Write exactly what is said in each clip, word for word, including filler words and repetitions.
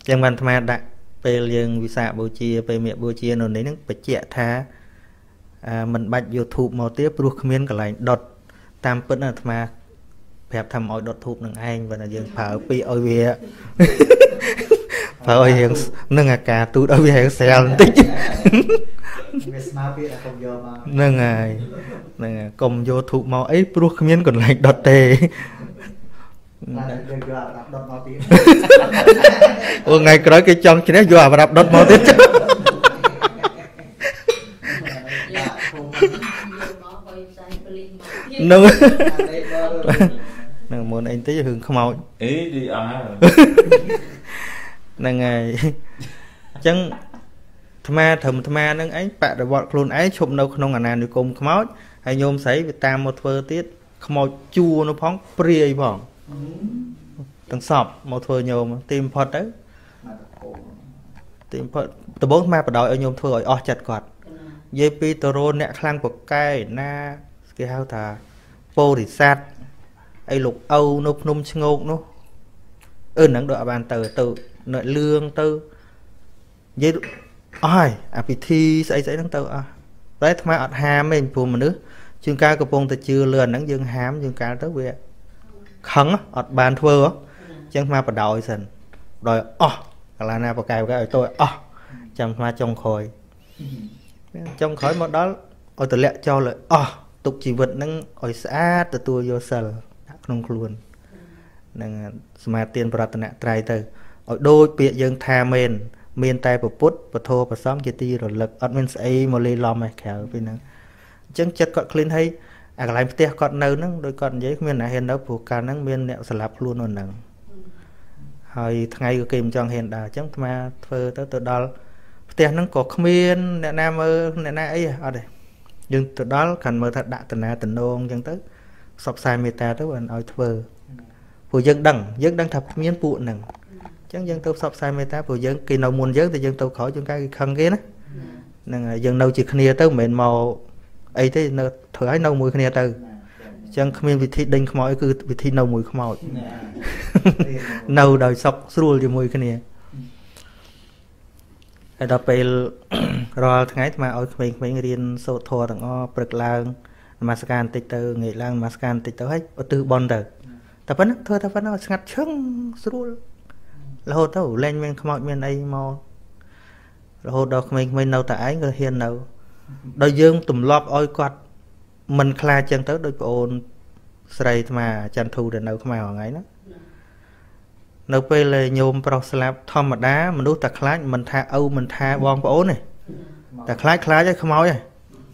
chẳng bàn tham đã về liền vì sao bố chia về miệng bố chia nó đấy nó phải chẹt thá mình bạch YouTube một tiếp ruột miên cả lại đọt tam vẫn là tham phép thầm oi đọt thụp nâng anh và là dương phở pi oi về phở oi hiện nâng à cả tụt oi về xe tích nâng à nâng à cùng vô thụp màu ấy ruột miên còn lại đọt tề ủa ngày cái cái chân chỉ nói vừa mà đập đốt máu tiếp chứ nâng nâng muốn anh tí hưởng không màu ý đi à nâng ngày chân tham ma thầm tham ma nâng ấy bạn đã bọn luôn ấy chụp đâu không ngàn được cùng không máu hay nhôm sấy việt tam một phơ tiết không màu chua nó phóng pri vòng từng sọp một phơ nhôm tìm phật đấy tìm phật từ bốn ma bắt đầu ở nhôm phơ ở chặt quạt dây pi tơ rô nẹt khang của cây na cái hao thà po thì sát ai lục âu nộp nôm ngô nó ơn nắng đội bàn tờ tự nội lương tư dây ai à bị thi xảy xảy nắng tờ à đấy tham ở ham mình phù mà nước chương ca của phong ta chưa lừa nắng dương hám dương ca tới về khấn ở bàn thưa chẳng ma bắt đầu sần rồi ó là na vào cài cái tôi ó chẳng ma trong khói trong khói một đó ở từ lẹ cho lại ó tục chỉ vật nắng ở xã từ tôi vô sờ không luôn nâng mà tiền bạc nè trai từ ở đôi biệt dân tha men miền tây của put và thô và xóm chỉ ti rồi lực ở bên xây một ly lom này khéo bên năng chân chất còn clean hay à cái làm tiếc còn nâu nắng đôi con giấy miền này hiện đó phụ cả nắng miền nẹo sập luôn rồi nằng hồi ngày của kim trong hiện đã chẳng mà phơi tới từ đó tiền nó có miền nè nam ơ nè na ấy ở đây nhưng từ đó cần mơ thật đã từ na từ nông chẳng tới sọc sai mê ta tới bên ở phơi phụ dân đằng dân đang thập miếng phụ nằng chẳng dân tôi sọc sai mê ta phụ dân kỳ nào muốn dân thì dân tôi khỏi chúng cái khăn kia đó nằng dân đâu chỉ khnia tới mền màu ấy thế nó thử ấy nâu mùi khnia từ chẳng không vị thi đinh khói cứ vị thi nâu mùi khói nâu đời sọc xua thì mùi khnia đó về rồi ngày mà ở mình mình riêng số thua thằng o bực lang mà scan tịch từ nghề lang mà scan tịch tới hết ở từ bon đời ta vẫn thôi ta vẫn nó ngặt chướng xua là hồ tao lên men không mọi men đây mau là hồ đó mình mình đâu tại người hiền đâu đôi dương tùm lọp oi quạt mình khai chân tới đôi ôn sậy mà tranh thu để đâu không màu ngày đó nấu pe là nhôm pro slab thom mà đá mình đút tạc khái mình tha âu mình tha bom ố này tạc khái khái chứ không nói này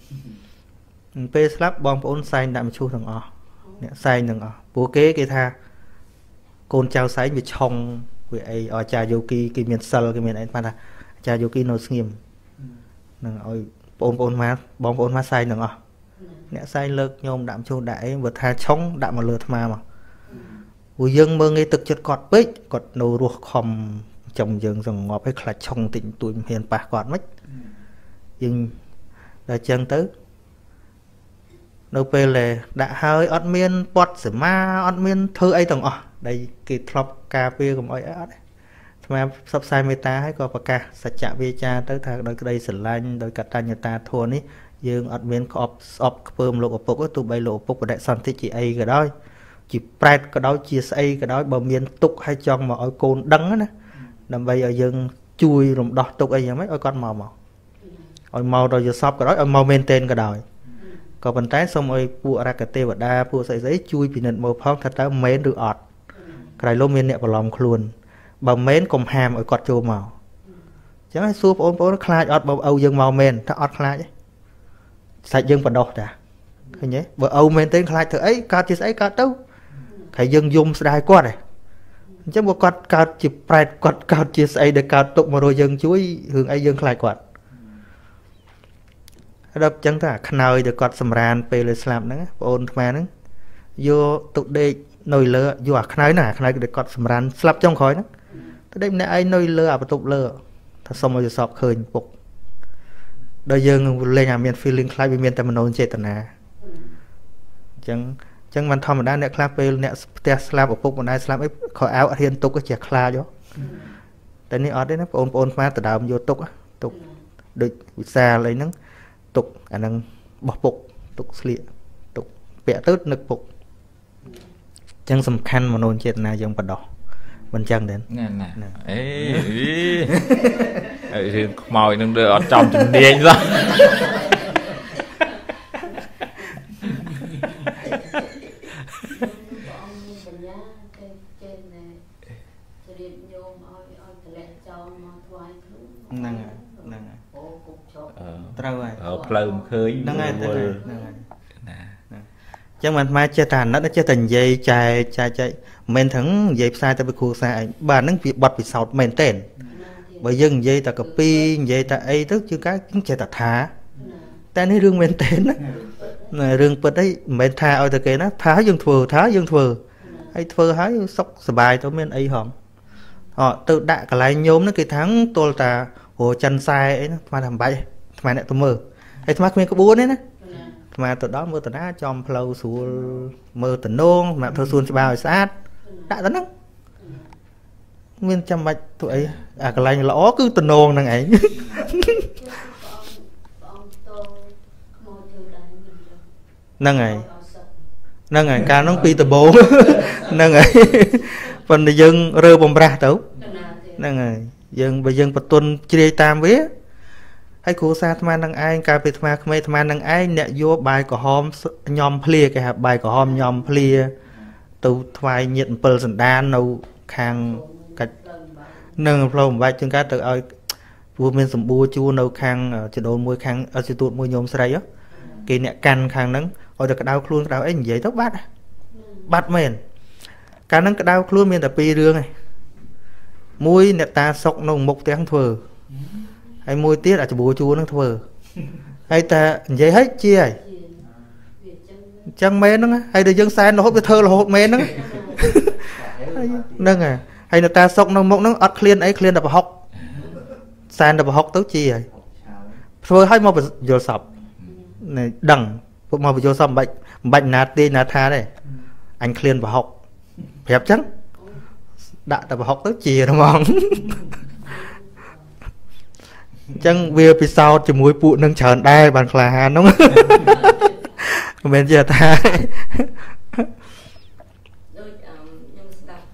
pe slab bom ố xanh đạm chu thằng o xanh thằng o bố kế cái tha côn trao sấy bị chong vì ấy ở cha yoki cái miền sal cái miền ấy mà cha yoki nó nghiêm nằng ơi ôn ôn má bom ôn má xanh thằng o nè xanh lực nhôm đạm chu đại vừa tha chống đạm một lượt mà mà ui dân mơ nghe thực chất cọt bích cọt nâu ruột khom chồng dân rằng ngọt hay là chồng tịnh tụi hiền bạc cọt mất nhưng đã chân tới nâu pe là đã hơi ọt miên bọt sửa ma ọt miên thơ ấy tầng ọ đây cái thọp cà phê của mọi ớt mà sắp sai mê ta hay có bà ca sạch chạ bê cha tới thằng đôi đây sửa lanh đôi cả ta nhà ta thua ní dương ọt miên ọp ọp phơm lộ bốc tụ bay lộ bốc và đại sản thích chị ấy cái đó chỉ pride cái đó chia sẻ cái đó bao miền tục hay trong mà ở côn đắng á nằm bây giờ dân chui rồi đọt tục ấy mấy ở con màu màu ở màu rồi giờ shop cái đó ở màu maintain cái đời còn bàn tay xong rồi bùa ra cái tê và đa bùa sợi giấy chui vì nền màu phong thật ra mến được ọt cái lô miền nẹt vào lòng luôn bao mến cùng hàm ở cọt châu màu chẳng hay xua ôn ôn nó khai ọt bao âu dân màu mền ta ọt khai sạch dân vào đọt à thấy nhé vợ âu maintain khai thử ấy cao chia sẻ cao đâu thầy dân dùng sai quá này chứ một con cao chỉ phải con cao chia sẻ để cao tụng mà rồi dân chuối hướng ấy dân lại quạt đập chẳng cả khơi để quạt sầm ran peเลยlàm nữa ôn mà nữa vô tụ đây nồi lửa vô à khơi nè khơi để quạt sầm ran slap trong khói nữa tới đây này ai nồi lửa à tụ lửa thật xong rồi sọp khơi phục đời dân lên nhà miền feeling khai bị miền tây mình nôn chết tận chẳng chẳng mình thầm đa nè clap về nè Tesla của phục một ai slap ấy khỏi áo hiện tục cái chè kla cho តែនេះអត់ទេណាបងប្អូនស្មាតដើមយកទុកទុកដូចវិសាលអីហ្នឹងទុកអាហ្នឹងបោះពុកទុកស្លៀកទុកពាក់ទៅនឹកពុកអញ្ចឹងសំខាន់មនោចេតនាយើងបដោះមិនចឹងទេណាណាអេអីរឿងខ្មោចនឹងដូចអត់ចំជំនាញសោះហ្នឹងហើយហ្នឹងហើយត្រូវហើយផ្លូវមិនឃើញហ្នឹងហើយហ្នឹងហើយហ្នឹងហើយណាអញ្ចឹងមិនមកចេះតែអាណិតចេះតែនិយាយចែកចែកចែកមិនថឹងនិយាយផ្សាយទៅពីគ្រូសាឯងបាទហ្នឹងវាបត់ពិសោធន៍មែនទេបើយើងនិយាយតែកាពីនិយាយតែអីទៅជាងកាយើងចេះតែថាតែនេះរឿងមែនទេណារឿងពិតអីមិនមែនថាឲ្យតែគេណាថាយើងធ្វើថាយើងធ្វើហើយធ្វើហើយសុខសប្បាយទៅមានអីហងអត់ទៅដាក់កន្លែងញោមហ្នឹងគេថាទល់តាហួចិនសែអីណាស្មានថាមិនបាច់ស្មានអ្នកទៅមើលហើយស្មានគ្មានក្បួនទេណាស្មានទៅដល់មើលតាណាចំផ្លូវស្រួលមើលតំណងសម្រាប់ធ្វើសួនច្បារឲ្យស្អាតដាក់ទៅហ្នឹងមានចាំបាច់ទៅអីអាកន្លែងល្អគឺតំណងហ្នឹងឯងហ្នឹងហើយហ្នឹងហើយកាលហ្នឹងពីដំបូងហ្នឹងហើយប៉ុន្តែយើងរើបំរាស់ទៅហ្នឹងហើយយើងបើយើងបន្ទន់ជ្រាយតាមវាហើយគ្រូសាអាត្មានឹងឯងកាលពីអាត្មាក្មេងអាត្មានឹងឯងអ្នកយកបាយក្រហមញ៉ំភ្លាគេហៅបាយក្រហមញ៉ំភ្លាទៅថ្វាយញាតិអំពិលសណ្ដាននៅខាងកាច់នឹងផ្លូវបំបាច់ជាងការទៅឲ្យព្រោះមានសម្បួរជួរនៅខាងចដូលមួយខាងអសិទូតមួយញោមស្រីគេអ្នកកាន់ខាងហ្នឹងឲ្យតែក្តៅខ្លួនក្តៅអីនិយាយទៅបាត់បាត់មែនកាលហ្នឹងក្តៅខ្លួនមានតែពីររឿងឯងមួយអ្នកតាសុកនៅមុខផ្ទះធ្វើហើយមួយទៀតអាច្បួរជួរហ្នឹងធ្វើហើយតែនិយាយហិចជាហើយអញ្ចឹងមែនហ្នឹងហើយតែយើងសែនរហូតវាធ្វើរហូតមែនហ្នឹងហ្នឹងហើយហើយអ្នកតាសុកនៅមុខហ្នឹងអត់ឃ្លានអីឃ្លានតែប្រហុកសែនតែប្រហុកទៅជាហើយធ្វើឲ្យមកយល់សពដឹងពួកមកបញ្យល់សពមិនបាច់មិនបាច់ណាទាយណាថាទេអញឃ្លានប្រហុកប្រាប់ចឹងដាក់តែប្រហុកទៅជាហ្មងអញ្ចឹងវាពិសោធន៍ជាមួយពួកនឹងច្រើនដែរបានក្លាហានហ្នឹងមិនមែនជាថាដូចខ្ញុំស្ដាប់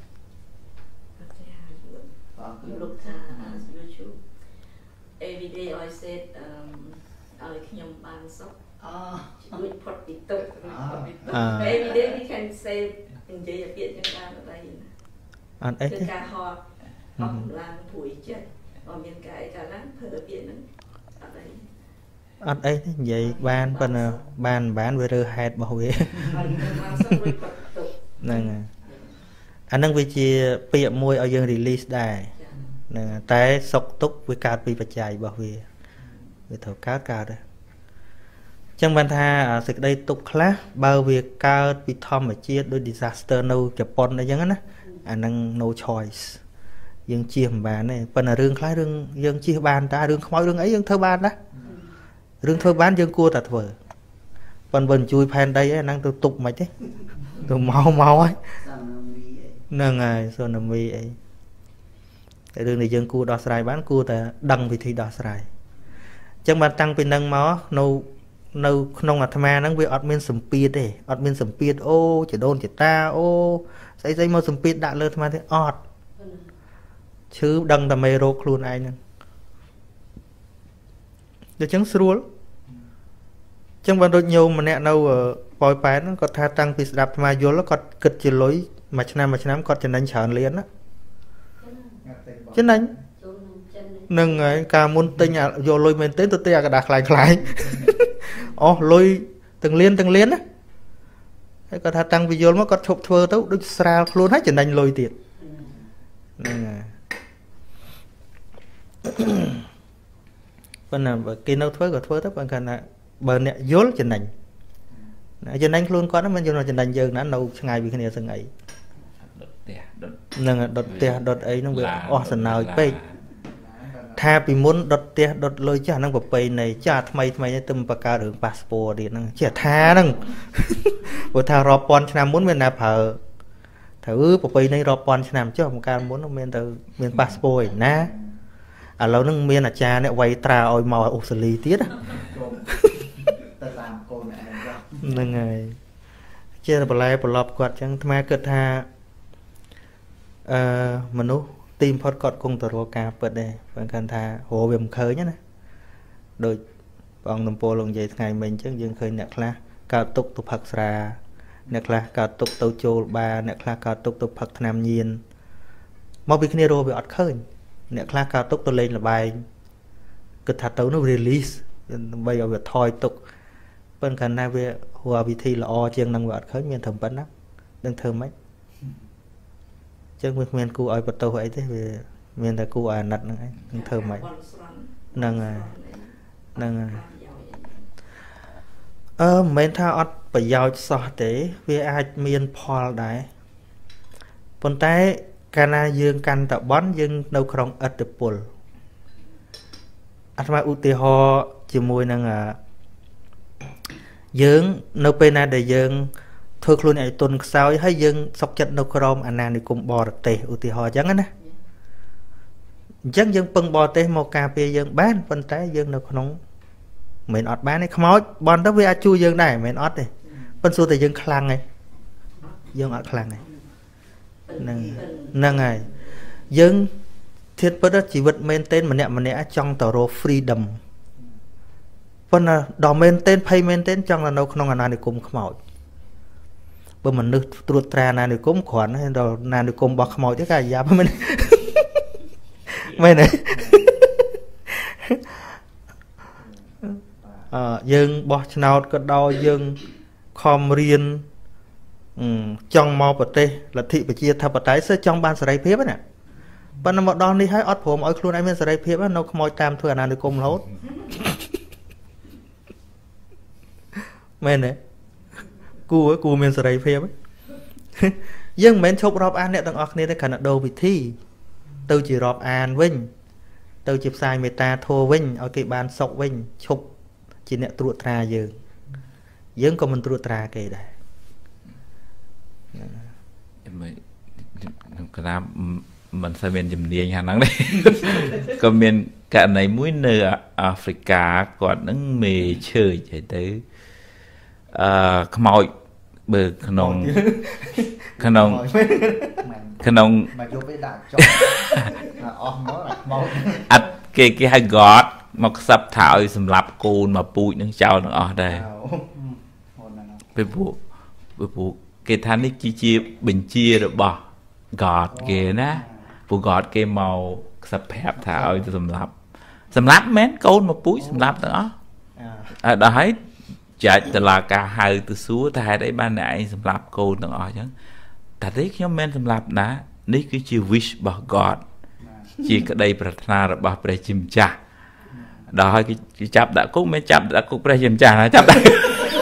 លោកថា YouTube every day I said ឲ្យខ្ញុំបានសុខជួយផុតពីទុក្ខផុតពីទុក្ខ every day we can say និយាយពាក្យចឹងបានអត់អីអត់អីទេការហត់អស់កម្លាំងព្រួយចិត្តអត់មានកាយកាលណាធ្វើពាក្យហ្នឹងអត់អីអត់អីទេនិយាយបានប៉ុន្តែបានបានវារើហេតុរបស់វាហ្នឹងហើយអាហ្នឹងវាជាពាក្យមួយឲ្យយើង release ដែរហ្នឹងតែសុខទុក្ខវាកើតពីបច្ច័យរបស់វាវាត្រូវកើតកើតដែរចឹងបានថាសេចក្តីទុក្ខខ្លះបើវាកើតពីធម្មជាតិដូច disaster នៅជប៉ុនអីចឹងណាអាហ្នឹង no choice យើងជៀសមិនបានទេប៉ុន្តែរឿងខ្លះរឿងយើងជៀសបានតារឿងខ្មោចរឿងអីយើងធ្វើបានណារឿងធ្វើបានយើងគួរតែធ្វើប៉ុន្តែបើជួយផែនដីឯហ្នឹងទៅទប់មិនទេទៅមកមកហើយហ្នឹងហើយសូណាមីអីតែរឿងដែលយើងគួរដោះស្រាយបានគួរតែដឹងវិធីដោះស្រាយអញ្ចឹងបានតាំងពីនឹងមកនៅនៅក្នុងអាត្មាហ្នឹងវាអត់មានសម្ពាធទេអត់មានសម្ពាធអូចដូនចតាអូស្អីស្អីមកសម្ពាធដាក់លើអាត្មាទេអត់ឈឺដឹងតែមេរោគខ្លួនឯងហ្នឹងដូច្នេះស្រួលអញ្ចឹងបានដូចញោមម្នាក់នៅប៉ោយប៉ែតហ្នឹងគាត់ថាតាំងពីស្ដាប់អាត្មាយល់គាត់គិតជាលុយមួយឆ្នាំមួយឆ្នាំគាត់ចំណេញច្រើនលានណាចំណេញនឹងហើយការមុនទិញយកលុយមែនទេទៅទិញអាកដាស់ខ្លាំងខ្លាំងអូលុយទាំងលានទាំងលានណាហើយគាត់ថាតាំងពីយល់មកគាត់ឈប់ធ្វើទៅដូចស្រាលខ្លួនហើយចំណេញលុយទៀតហ្នឹងហើយប៉ុន្តែបើគេនៅធ្វើក៏ធ្វើទៅបើគាត់ថាបើអ្នកយល់ចំណេញចំណេញខ្លួនគាត់មិនយល់ចំណេញយើងណានៅឆ្ងាយពីគ្នាសឹងអីដុតផ្ទះដុតហ្នឹងដុតផ្ទះដុតអីហ្នឹងវាអស់សំណើចពេកថាពីមុនដុតផ្ទះដុតលុយចាស់ហ្នឹងប្រពៃណីចាស់ថ្មីថ្មីនេះទៅបង្កើតរឿងប៉ាសពតទៀតហ្នឹងជាថាហ្នឹងព្រោះថារាប់ពាន់ឆ្នាំមុនមានណាប្រើ thử bộ phi này rộp bọn nằm chứ không cao muốn miền từ miền passport na à lâu nâng miền là cha này quay tra ôi màu ổ xử lý tiết á nâng ngày chia là lại bộ lọp quạt chẳng tham kết ha mình nô tìm phật cọt cùng tờ rô cà bật đây vẫn cần tha hồ viêm khơi nhé đôi bọn nằm po lồng dậy ngày mình chứ dương khơi nẹt la cao túc tục phật ra nẹt la cao túc tàu châu ba nẹt la cao túc tục phật nam nhiên mau bị kia rô bị ọt khơi nẹt la cao túc tôi lên là bài cứ thật tấu nó release bây giờ việc thôi tục bên cạnh này về hòa vị thi là o chiên năng vợ khơi miền thầm bắn đó đừng thơm mấy chứ miền miền cu ở bờ tàu ấy thế về miền là cu ở nặt này đừng thơm mấy nâng à nâng à ờ mình tha ọt phải giao sọ để về ai miền Paul đấy còn tay cana dương căn tạo bón dương đâu không ở được Paul anh mà ưu tiên họ chỉ mùi nâng à dương nấu bên này để dương thôi luôn này tuần sau hay dương sọc chặt nấu crom anh này cùng bò tê ưu tiên họ chẳng á chắc dương bưng bò tê một cà phê dương bán phân trái dương nấu không mình ọt bán này không nói bọn đó về chui dương này mình ọt này phân số thì dương khlang này dương ọt khlang này nâng nâng này dương thiết bất đó chỉ vật men tên mà nè mà nè trong tờ rô freedom phân là đò men tên pay men tên trong là đâu không là nào để cùng không mỏi bởi mình nước tuột trà nào để cũng khoản hay đồ nào để cùng bọc không mỏi thế cả giá mình mấy này dương bỏ nào có đo dương khom riêng trong màu bật tê là thị phải chia thập bật tái sẽ trong ban sợi phép nè ban một đòn đi hái ót phồm ở luôn em sợi phép nó không mỏi tam thừa nào được cùng lốt men này cu ấy cu men sợi phép dương men chụp rọp an nè tầng óc này để khả đồ bị thi tôi chỉ rọp an vinh tôi chụp sai người ta thua vinh ở cái ban sọc vinh chụp chỉ nè trụ tra dương dương có mình trụ tra kề đây mình cái nào mình sẽ bên chìm điên hàng nắng đấy còn miền cả này mũi nửa Africa còn những mì chơi chạy tới không mọi bờ khăn ông khăn ông khăn ông ắt cái cái hai gót một sập thảo sầm lạp cồn mà bụi nâng trao nâng ở đây với bộ với bộ cái thanh ấy chia chia bình chia được bỏ gọt kìa ná bộ gọt cái màu sập hẹp thảo sầm lạp sầm lạp mến cồn mà bụi sầm lạp đó à đó hết chạy từ là cả hai từ xuống hai đấy ban nãy sầm lạp cồn nâng ở chứ ta thấy nhóm men sầm lạp ná ní cứ chia wish bỏ gọt chỉ cái đây pratna là bỏ pre chim cha đó cái, cái chắp đã cúc mấy chắp đã cúc pre chim cha là chắp đây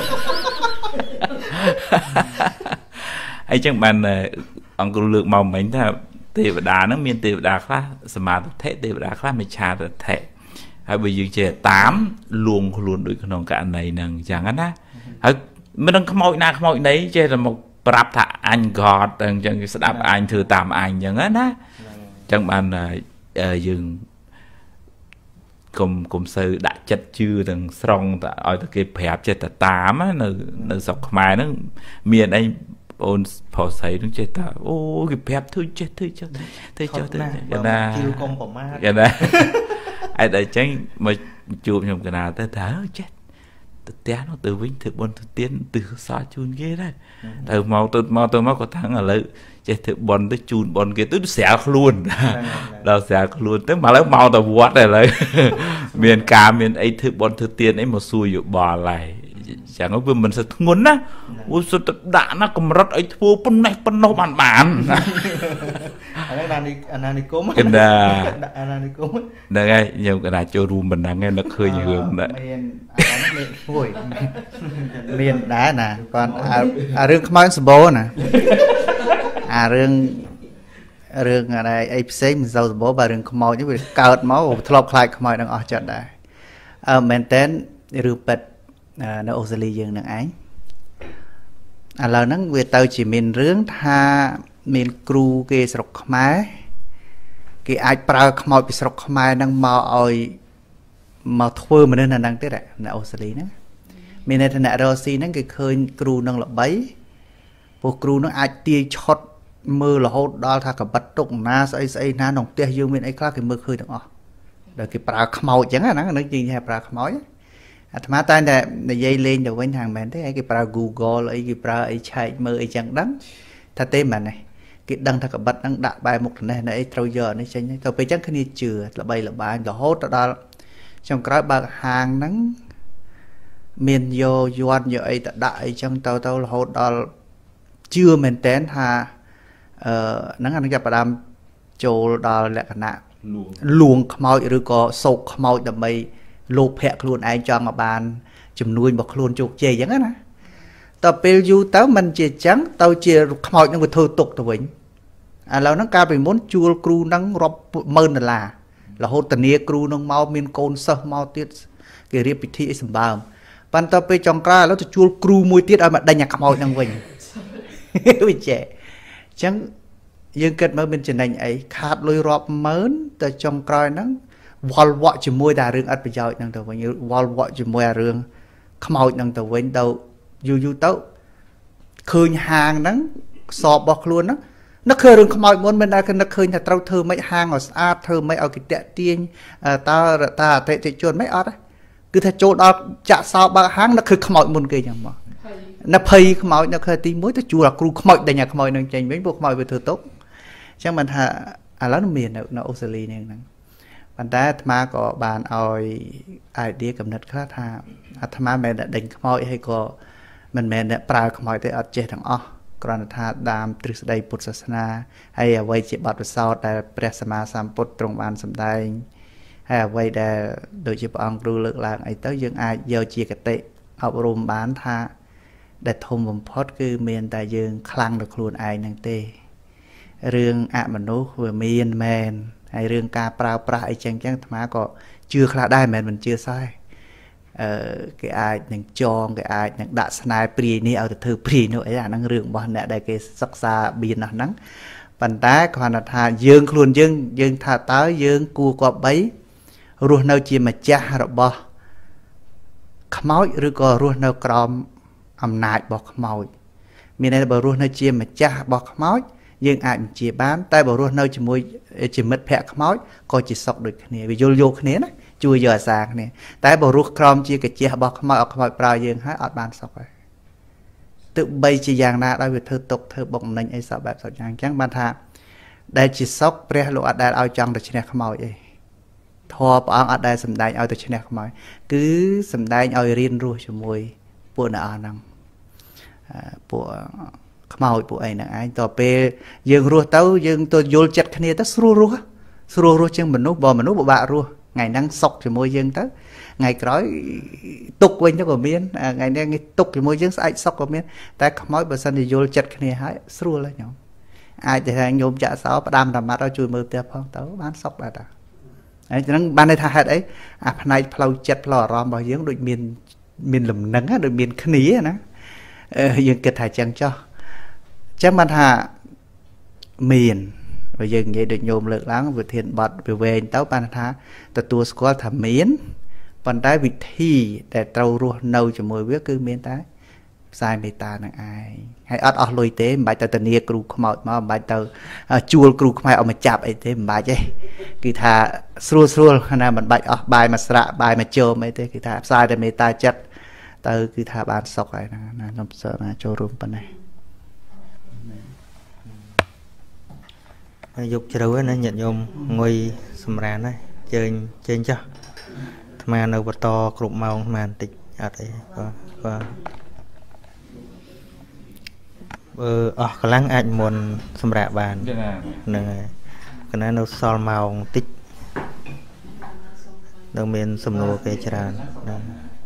hay chẳng bạn ông có lượng màu mình là tê và đá nó miên tê và đá khác mà thế tê và đá khác mới cha được thế hay bây giờ trẻ tám luôn luôn đôi con cả này nằng chẳng á á mình đang không mọi nào không mọi đấy chơi là một rap thà anh god chẳng cái đáp anh thừa tạm anh chẳng á á chẳng bạn là dừng cùng cùng sư đã chất chưa từng xong tại ở cái phép chơi ta tám á nơi nơi sọc mai nó miền anh ôn phò thấy nó chơi ta ô cái phép thôi chết thôi chết thôi chết thôi cái na cái na ai để tránh mà chụp nhầm cái nào ta thở chết té nó từ vĩnh thực bon từ tiến từ xa chun kia đấy từ màu từ màu từ màu có thằng ở lợi chạy thực bon tới chun bon kia tới xẻ luôn đâu xẻ luôn tới mà lấy màu từ vót này lấy miền cà miền ấy thực bon thực tiến ấy một xui dụ bò lại chẳng có mình sẽ muốn á u sự đã nó cầm rất ấy thua pun này pun đâu bàn bàn anh đang đi anh đi cốm cái là anh đi cốm đây ngay nhiều cái là cho room mình đang nghe nó khơi nhiều hướng đấy miền miền đá nè còn à riêng khmai sbo nè à riêng riêng ở đây ai xế mình giàu sbo và riêng khmai những việc cao máu thọp khai khmai đang ở trận đây à mình tên riêng bật nó Australia dương nâng ấy à là nó về tàu chỉ mình rướng tha មានគ្រូគេស្រុកខ្មែរគេអាចប្រើខ្មោចពីស្រុកខ្មែរហ្នឹងមកឲ្យមកធ្វើមនុស្សនៅហ្នឹងទៀតនៅអូស្ត្រាលីហ្នឹងមានន័យថាអ្នករស់ស៊ីហ្នឹងគេឃើញគ្រូនឹងល្បីពួកគ្រូនឹងអាចទាយឆុតមើលរហូតដល់ថាកបិតទុកណាស្អីស្អីណាក្នុងផ្ទះយើងមានអីខ្លះគេមើលឃើញទាំងអស់ដល់គេប្រើខ្មោចអញ្ចឹងណានឹងនិយាយថាប្រើខ្មោចអាត្មាតែតែនិយាយលេងទៅវិញថាមិនមែនទេឯងគេប្រើ Google អីគេប្រើអីឆែកមើលអីចឹងដឹងថាទេមិនមែនទេគេដឹងថាកបិតហ្នឹងដាក់បែរមុខទៅនេះនៅអីត្រូវយកនេះចេញទៅពេលចឹងគ្នាជឿល្បីល្បាញរហូតទៅដល់ចុងក្រោយបើកហាងហ្នឹងមានយកយ័ន្តយកអីទៅដាក់អីចឹងទៅទៅរហូតដល់ជឿមែនតែនថាអឺហ្នឹងអានឹងចាប់ផ្ដើមចូលដល់លក្ខណៈលួងខ្មោចឬក៏សោកខ្មោចដើម្បីលោកភ័ក្រខ្លួនឯងចង់ឲ្យបានជំនួយរបស់ខ្លួនជោគជ័យអញ្ចឹងណាតទៅពេលយូរទៅมันជាអញ្ចឹងទៅជាខ្មោចនឹងវាធ្វើទុកទៅវិញឥឡូវហ្នឹងកាលពីមុនជួលគ្រូហ្នឹងរាប់ម៉ឺនដុល្លាររហូតធានាគ្រូនឹងមកមានកូនសិស្សមកទៀតគេរៀបពិធីអីសម្បើមប៉ុន្តែពេលចុងក្រោយឥឡូវទៅជួលគ្រូមួយទៀតឲ្យមកដេញអាខ្មោចហ្នឹងវិញវាចេះអញ្ចឹងយើងគិតមើលមានចំណេញអីខាតលុយរាប់ម៉ឺនតែចុងក្រោយហ្នឹងវល់វក់ជាមួយតែរឿងអត់ប្រយោជន៍ហ្នឹងទៅវិញវល់វក់ជាមួយអារឿងខ្មោចហ្នឹងទៅវិញទៅយូរយូរទៅឃើញហាងហ្នឹងសបរបស់ខ្លួនហ្នឹងនឹកឃើញរឿងខ្មោចមុនមិនដែលនឹកឃើញថាត្រូវធ្វើម៉េចហាងឲ្យស្អាតធ្វើម៉េចឲ្យគេតាក់ទាញតើតើអតិថិជនម៉េចអត់គឺថាចូលដល់ចាក់សោបើកហាងនឹកឃើញខ្មោចមុនគេចឹងមកនៅភ័យខ្មោចនៅឃើញទីមួយទៅជួលអាគ្រូខ្មោចដេញអាខ្មោចនឹងចេញវិញពួកខ្មោចវាធ្វើទុកអញ្ចឹងមិនថាឥឡូវមាននៅអូស្ត្រាលីនេះហ្នឹងប៉ុន្តែអាត្មាក៏បានឲ្យ idea កំណត់ខ្លះថាអាត្មាមិនមែនដេញខ្មោចហើយក៏មិនមែនប្រើខ្មោចទេអត់ចេះទាំងអស់គ្រាន់តែថាតាមទ្រឹស្ដីពុទ្ធសាសនាហើយអ្វីជាបទពិសោធន៍ដែលព្រះសម្មាសម្ពុទ្ធទ្រង់បានសម្ដែងហើយអ្វីដែលដូចជាព្រះអង្គគ្រូលើកឡើងអីទៅយើងអាចយកជាគតិអប់រំបានថាដែលធំបំផុតគឺមានតែយើងខ្លាំងដល់ខ្លួនឯងហ្នឹងទេរឿងអមនុស្សវាមានមែនហើយរឿងការប្រើប្រាស់អីចឹងចឹងអាត្មាក៏ជឿខ្លះដែរមិនមែនមិនជឿសោះអឺគេអាចនឹងចងគេអាចនឹងដាក់ស្នេហ៍ព្រាយនេះឲ្យទៅធ្វើព្រាយនោះអីអាហ្នឹងរឿងរបស់អ្នកដែលគេសិក្សាបៀនណាស់ហ្នឹងប៉ុន្តែគ្រាន់តែថាយើងខ្លួនយើងយើងថាតើយើងគួរគប្បីរស់នៅជាម្ចាស់របស់ខ្មោចឬក៏រស់នៅក្រោមអំណាចរបស់ខ្មោចមានន័យថាបើរស់នៅជាម្ចាស់របស់ខ្មោចយើងអាចបញ្ជាបានតែបើរស់នៅជាមួយជាមិត្តភក្តិខ្មោចក៏ជាសុខដូចគ្នាវាយល់យកគ្នាណាជួយយកអាសាគ្នាតែបើរស់ក្រោមជាកាជះរបស់ខ្មោចឲ្យខ្មោចប្រើយើងហើយអត់បានសុខហើយទោះបីជាយ៉ាងណាដោយវាធ្វើទុកធ្វើបុកម្នេញអីសពបែបសពយ៉ាងអញ្ចឹងបានថាដែលជាសុខព្រះលោកអត់ដែលឲ្យចង់ទៅឈ្នះខ្មោចអីធម៌ព្រះអង្គអត់ដែលសម្ដែងឲ្យទៅឈ្នះខ្មោចគឺសម្ដែងឲ្យរៀនរស់ជាមួយពួកអ្នកអស់ហ្នឹងពួកខ្មោចពួកអីហ្នឹងឯងតទៅពេលយើងរស់ទៅយើងទៅយល់ចិត្តគ្នាទៅស្រួលរស់ស្រួលរស់ជាងមនុស្សបើមនុស្សពិបាករស់ថ្ងៃហ្នឹងសុកជាមួយយើងទៅថ្ងៃក្រោយទុកវិញទៅក៏មានថ្ងៃនេះទុកជាមួយយើងស្អែកសុកក៏មានតែខ្មោចបើសិនជាយល់ចិត្តគ្នាហើយស្រួលហើយញោមអាចតែញោមចាក់សោផ្ដាំតាម៉ាត់ឲ្យជួយមើលផ្ទះផងទៅបានសុកដែរតាហើយហ្នឹងបានន័យថាហេតុអីអាផ្នែកផ្លូវចិត្តផ្លូវអារម្មណ៍របស់យើងដូចមានមានលំនឹងដូចមានគ្នាណាយើងគិតថាចឹងចុះចឹងបានថាមានបើយើងនិយាយដូចញោមលើកឡើងវិធានបត់វាវែងទៅបានថាទទួលស្គាល់ថាមានប៉ុន្តែវិធីដែលត្រូវរស់នៅជាមួយវាគឺមានតែផ្សាយមេត្តានឹងឯងហើយអត់អស់លុយទេមិនបាច់ទៅធានាគ្រូខ្មោចមកមិនបាច់ទៅជួលគ្រូខ្មែរឲ្យមកចាប់អីទេមិនបាច់ទេគឺថាស្រួលស្រួលណាមិនបាច់អស់បាយមកស្រាក់បាយមកជើមអីទេគឺថាផ្សាយតែមេត្តាចិត្តទៅគឺថាបានសុខហើយណាខ្ញុំសើណាចូលរួមប៉ុណ្ណេះយកជ្រៅណាញាតិញោមងុយសម្រានណាជើញជើញចុះអាត្មានៅបន្តគ្រប់ម៉ោងអាត្មាបន្តិចអត់អីបាទបាទបើអស់កម្លាំងអាចមុនសម្រាប់បានហ្នឹងហើយកណ្ណានៅសល់ម៉ោងតិចនឹងមានសំណួរគេច្រើនហ្នឹង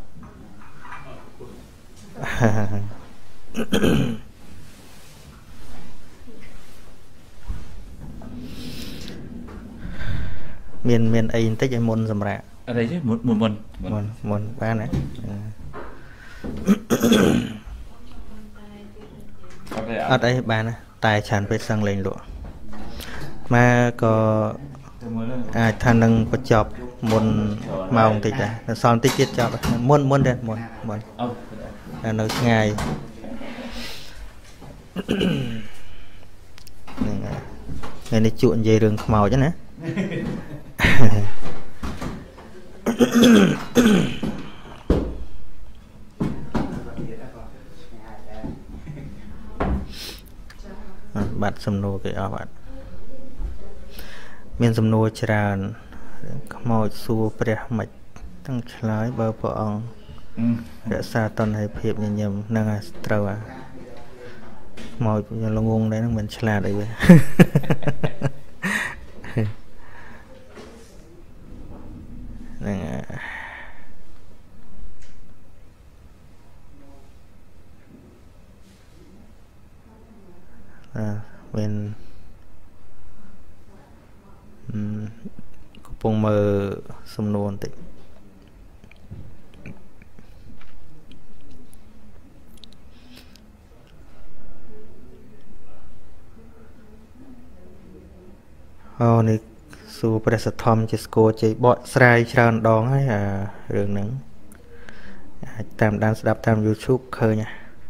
មានមានអីបន្តិចឲ្យមុនសម្រាប់អីទេមុនមុនមុនមុនមុនបានណាអត់អីបានណាតែច្រើនពេកសឹងលេងលក់ម៉ែក៏អាចថានឹងបញ្ចប់មុនម៉ោងតិចដែរសល់បន្តិចទៀតចប់មុនមុនដែរមុនមុននៅឆ្ងាយហ្នឹងហើយនេះជួកនិយាយរឿងខ្មោចណាបាត់សំណួរគេអស់បាត់មានសំណួរច្រើនខ្មោចសួរព្រះមិនទាំងឆ្លើយបើព្រះអង្គរក្សាតនភាពញញឹមហ្នឹងហើយត្រូវអាខ្មោចល្ងងដែរហ្នឹងមិនឆ្លាតអីទេហ្នឹងអាមានកំពុងមើលសំណួរបន្តិចអូនេះសួរព្រះសទ្ធំជាស្គរជ័យបកស្រាយច្រើនដងហើយអារឿងហ្នឹងអាចតាមដានស្ដាប់តាម YouTube ឃើញ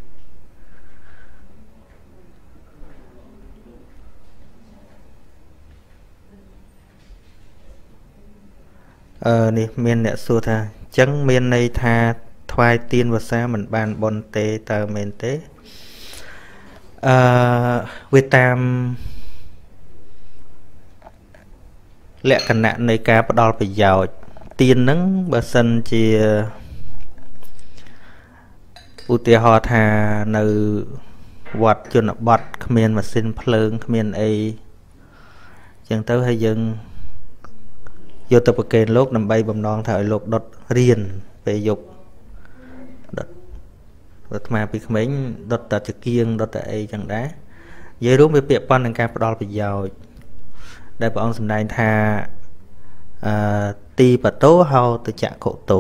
អឺនេះមានអ្នកសួរថាអញ្ចឹងមានន័យថាថ្វាយទានវស្សាមិនបានបុណ្យទេតើមែនទេអឺវាតាមលក្ខណៈនៃការផ្ដល់ប្រយោជន៍ទានហ្នឹងបើសិនជាឧទាហរណ៍ថានៅវត្តជនបទគ្មានម៉ាស៊ីនភ្លើងគ្មានអីអញ្ចឹងទៅហើយយើងយកទៅប្រគេនលោកដើម្បីបំណងថាឲ្យលោកដុតរៀនពេលយប់ដុតអាត្មាពីក្មេងដុតតែចង្គៀងដុតតែអីចឹងដែរនិយាយរួមវាពាក់ព័ន្ធនឹងការផ្ដល់ប្រយោជន៍ដែលព្រះអង្គសម្ដែងថាអឺទីបតោហៅទៅចក្ខុតោ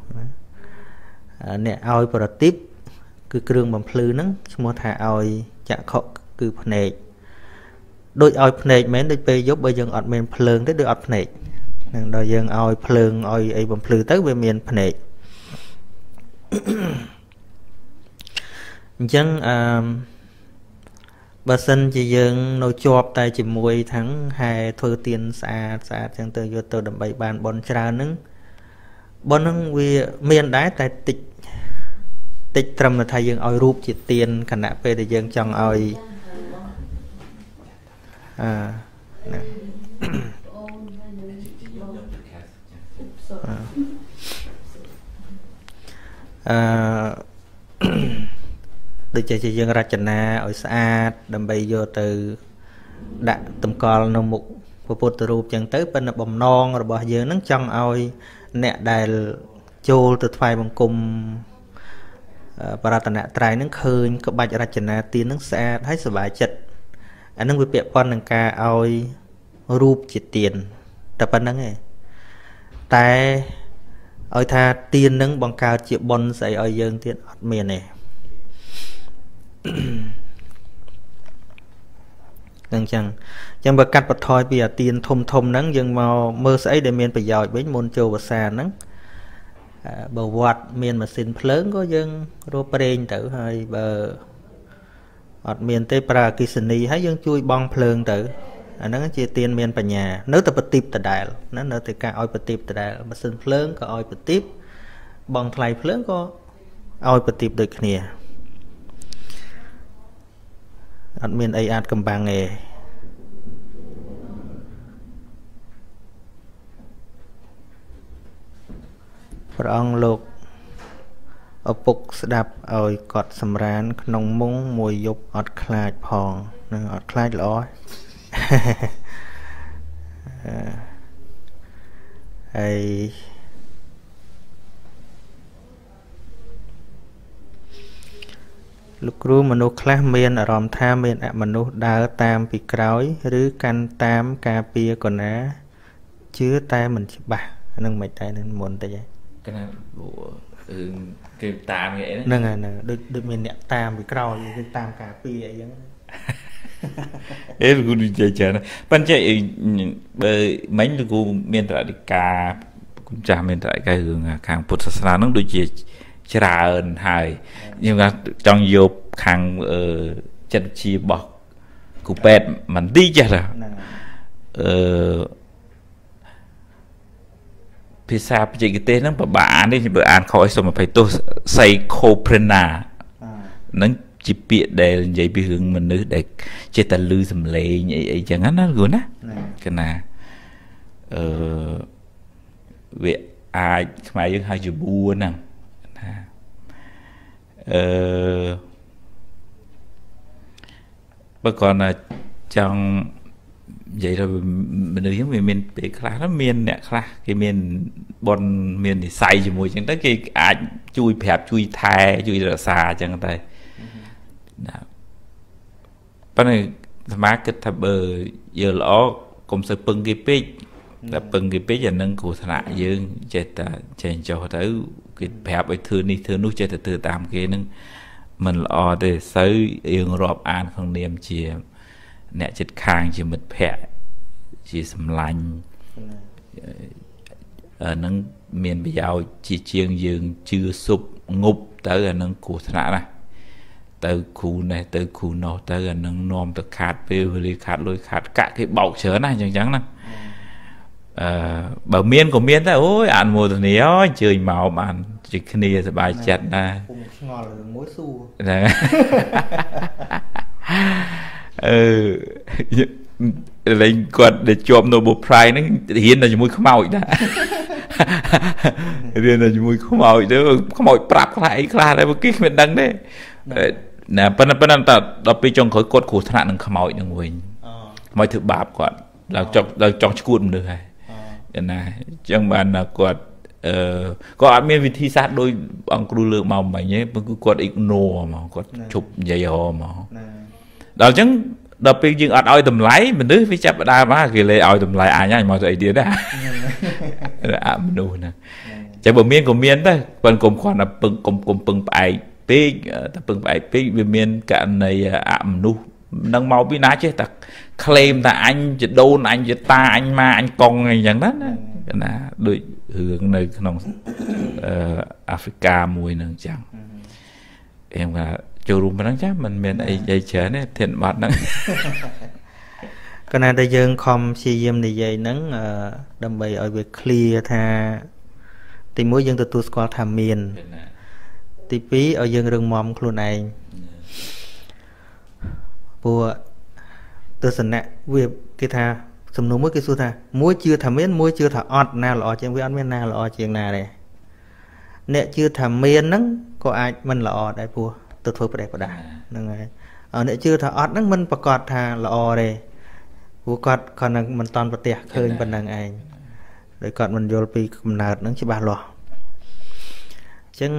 អ្នកឲ្យប្រតិបគឺគ្រឿងបំភ្លឺហ្នឹងឈ្មោះថាឲ្យចក្ខុគឺភ្នែកដូចឲ្យភ្នែកមែនដូចពេលយប់បើយើងអត់មានភ្លើងទេដូចអត់ភ្នែកនឹងដល់យើងឲ្យភ្លើងឲ្យអីបំភ្លឺទៅវាមានភ្នែកអញ្ចឹងអឺបើសិនជាយើងនៅជាប់តែជាមួយថងហែធ្វើទៀនស្អាតស្អាតអញ្ចឹងទៅយកទៅដើម្បីបានបុណ្យច្រើនហ្នឹងបុណ្យហ្នឹងវាមានដែរតែតិចតិចត្រឹមថាយើងឲ្យរូបជាទៀនខណៈពេលដែលយើងចង់ឲ្យអឺណាអឺដូចជាយើងរចនាឲ្យស្អាតដើម្បីយកទៅដាក់តម្កល់នៅមុខព្រះពុទ្ធរូបចឹងទៅប៉ុន្តែបំណងរបស់យើងនឹងចង់ឲ្យអ្នកដែលចូលទៅថ្វាយបង្គំបរតនត្រ័យនឹងឃើញក្បាច់រចនាទាននឹងស្អាតហើយសប្បាយចិត្តអានឹងវាពាក់ព័ន្ធនឹងការឲ្យរូបជាទានតែប៉ុណ្្នឹងឯងតែឲ្យថាទាននឹងបង្កើតជាបុណ្យស្អីឲ្យយើងទៀតអត់មានទេអញ្ចឹងអញ្ចឹងបើកាត់បន្ថយពីអាទានធំធំហ្នឹងយើងមកមើលស្អីដែលមានប្រយោជន៍វិញមុនចូលវស្សាហ្នឹងបើវត្តមានម៉ាស៊ីនភ្លើងក៏យើងរកប្រេងទៅហើយបើអត់មានទេប្រើអគ្គិសនីហើយយើងជួយបង់ភ្លើងទៅអាហ្នឹងជាទានមានបញ្ញានៅតែប្រទីបដដែលណានៅតែការឲ្យប្រទីបដដែលម៉ាស៊ីនភ្លើងក៏ឲ្យប្រទីបបង់ថ្លៃភ្លើងក៏ឲ្យប្រទីបដូចគ្នាអត់មានអីអាចកំបាំងទេព្រះអង្គលោកឪពុកស្ដាប់ឲ្យគាត់សម្រានក្នុងមុងមួយយប់អត់ខ្លាចផងនឹងអត់ខ្លាចល្អហើយលោកគ្រូមនុស្សខ្លះមានអារម្មណ៍ថាមានអមនុស្សដើរតាមពីក្រោយឬកាន់តាមការពារកណាជឿតែមិនច្បាស់ហ្នឹងមិនតែនឹងមុនតិចហ្នឹង cái này bộ ừ, cái tam vậy đó nâng này nèដូចដូចមានអ្នកតាមពីក្រោយគឺតាមការពីអីចឹង ê cô đi chơi chơi này ban chạy mấy cô miền tại cả cũng chả miền tại cái hướng hàng Phật giáo nó đôi chỉ trả ơn hài nhưng mà trong vô hàng chân chi bọc cụ pet mình đi chả là phía xa chỉ cái tên nó bà bạn đi bữa ăn khỏi xong mà phải tôi xây khô prena nó chỉ biết để vậy bị hướng mình nữa để chế ta lư sầm lệ vậy chẳng hạn nó rồi á cái nào việc ai mà những hai chữ bua nè bà còn là trong vậy rồi mình nói với mình bị khá nó miền nè khá cái miền bon miền thì say chỉ mùi chẳng tới cái ai chui phẹp chui thai chui ra xa chẳng tay bắt này má kết thập bờ giờ lõ cũng sẽ bưng cái pít là bưng cái pít là nâng cụ thà dương chết ta chèn cho tới cái phẹp ấy thừa đi thừa nút chết từ từ tam kia nâng mình lõ để sới yêu rộp an không niệm chỉ nè chết khang chỉ mệt phẹ chỉ sầm lạnh ở nâng miền bây giờ chỉ chiêng dương chưa sụp ngục tới là nâng cụ thà này từ khu này từ khu nọ tới là nâng nom từ khát về về khát lôi khát cả cái bọc chớ này chẳng chẳng nè bờ miên của miên ta ôi ăn một tuần này ôi chơi màu mà chỉ khi này sẽ bài chặt nè ừ lên quật để chôm Nobel Prize nó hiện là mùi không màu đó hiện là mùi không màu đó không màu prap lại là đây một cái mình đăng đấy nè bên bên anh ta đọc đi trong khối cốt của thằng đừng không màu được mình mọi thứ bạp còn là trong là trong cuốn được hay nè trong bàn là quật có ăn miếng vị thi sát đôi bằng cù lượng màu mày nhé cứ quật ignore mà quật chụp dày hò mà đó chứ đập đi nhưng ăn oi tầm lái mình đứa phải chấp đa má kì lệ oi tầm lái ai nhá mọi người đi đó à mình đủ nè chạy bờ miên của miên đó còn cùng khoan là bưng cùng cùng bưng bài pí ta bưng bài pí về miên cả này ảm nu nâng màu bí ná chứ ta claim ta anh chỉ đôn anh chỉ ta anh ma anh con này chẳng đó nè đôi hướng nơi trong Africa mùi nâng chẳng em là chủ rùm mà chắc mình mình ấy dây chở này thiện bọt đó cái này đây dương không si dâm thì dây nắng đâm bày ở việc clear tha thì mỗi dân từ tu squat tham miền thì phí ở dân rừng mòm luôn này bùa từ sân nè việc cái tha sầm nấu mỗi cái số tha mỗi chưa thẩm miến mỗi chưa thả ọt nào lọ chuyện với ăn miến nào lọ chuyện nào này nè chưa thẩm miến nắng có ai mình lọ đại bùa từ thôi phải đẹp của đà nâng này ở nãy chưa thà ót nâng mình bạc cọt thà lò đây vô cọt còn nâng mình toàn bạc tiệt khơi bên nâng anh để cọt mình vô pi cầm nạt nâng chỉ ba lò chứ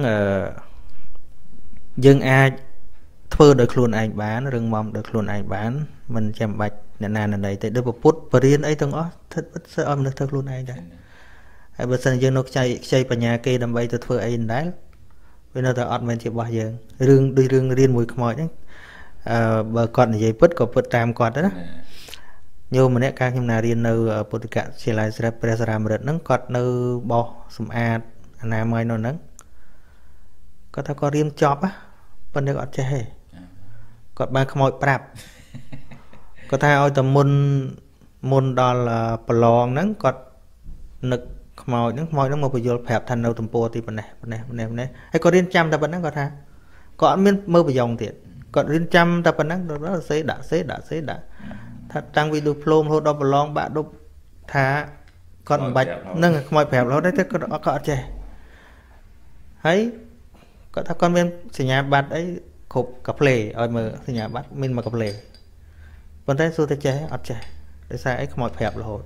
dân ai thưa được luôn anh bán rừng mầm được luôn anh bán mình chăm bạch nè nè nè này tại đưa một phút và riêng ấy từng ó thật bất sợ âm được thật luôn anh đấy hay bữa sau dân nó chạy chạy vào nhà kia đâm bay từ thưa anh đấy bây giờ ta ọt mình chỉ bao giờ rương đi rương riêng mùi khói đấy bờ con này bứt có bứt tam con đó nhiều mà nè càng thêm nào riêng nơi bột cạn chỉ là sẽ ra một đợt nắng cọt nơi bò sum a anh mai nó nắng có ta có riêng chọp á bên đây gọt che cọt ba khói prap có ta oi tầm môn môn đó là plong nắng cọt nực mồi nó mồi nó một bây giờ phèp thành đầu tầm po thì bên này bên này bên này bên này hay có riêng trăm ta bên đó có tha có miếng mơ bây dòng thiệt còn riêng trăm ta bên đó đó là xế đã xế đã xế đã thật tăng video plom thôi đó plong bạn đúc thả còn bạch nâng mồi phèp nó đấy thế có có chè thấy có ta con bên nhà bát ấy khục cà phê ở mở nhà bát mình mà cà phê bên đấy xưa ta chè ở chè để sao ấy mồi phèp là hồi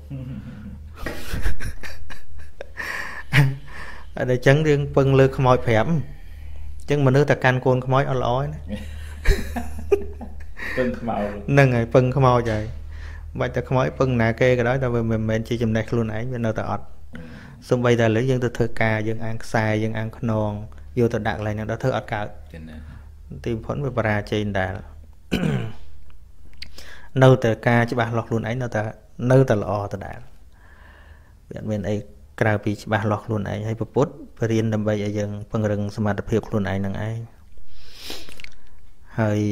ở đây chẳng riêng phân lư không mỏi phèm chẳng mà nước ta can côn không mỏi ở lối nâng ngày phân không mỏi vậy vậy ta không mỏi phân nè kê cái đó ta về mình mình chỉ chùm này luôn ấy bên đâu ta ọt xong bây giờ lấy dân ta thơ ca dân ăn xài dân ăn non vô ta đặt lại nó đó thơ ọt cả tìm phấn về bà trên đà នៅតែការច្បាស់លាស់ខ្លួនឯងនៅតែនៅតែល្អដដែលវាអត់មានអីក្រៅពីច្បាស់លាស់ខ្លួនឯងហើយពុទ្ធបរៀនដើម្បីឲ្យយើងពង្រឹងសមត្ថភាពខ្លួនឯងនឹងឯងហើយ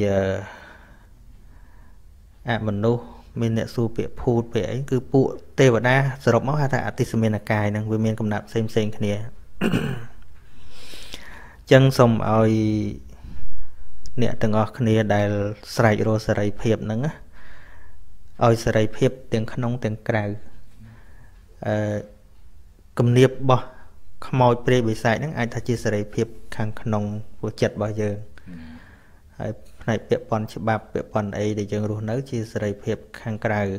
អមនុស្សមានអ្នកសួរពាក្យភូតពាក្យអីគឺពួកទេវតាសរុបមកហៅថាអតិសមានកាយហ្នឹងវាមានកំណាត់ផ្សេងផ្សេងគ្នាអញ្ចឹងសូមឲ្យអ្នកទាំងអស់គ្នាដែលស្រែករកសេរីភាពហ្នឹងឲ្យសេរីភាពទាំងក្នុងទាំងក្រៅអឺគំនាបរបស់ខ្មោចព្រាយបិសាចហ្នឹងអាចថាជាសេរីភាពខាងក្នុងពួកចិត្តរបស់យើងហើយផ្នែកពាក្យប៉ុនច្បាប់ពាក្យប៉ុនអីដែលយើងរស់នៅជាសេរីភាពខាងក្រៅ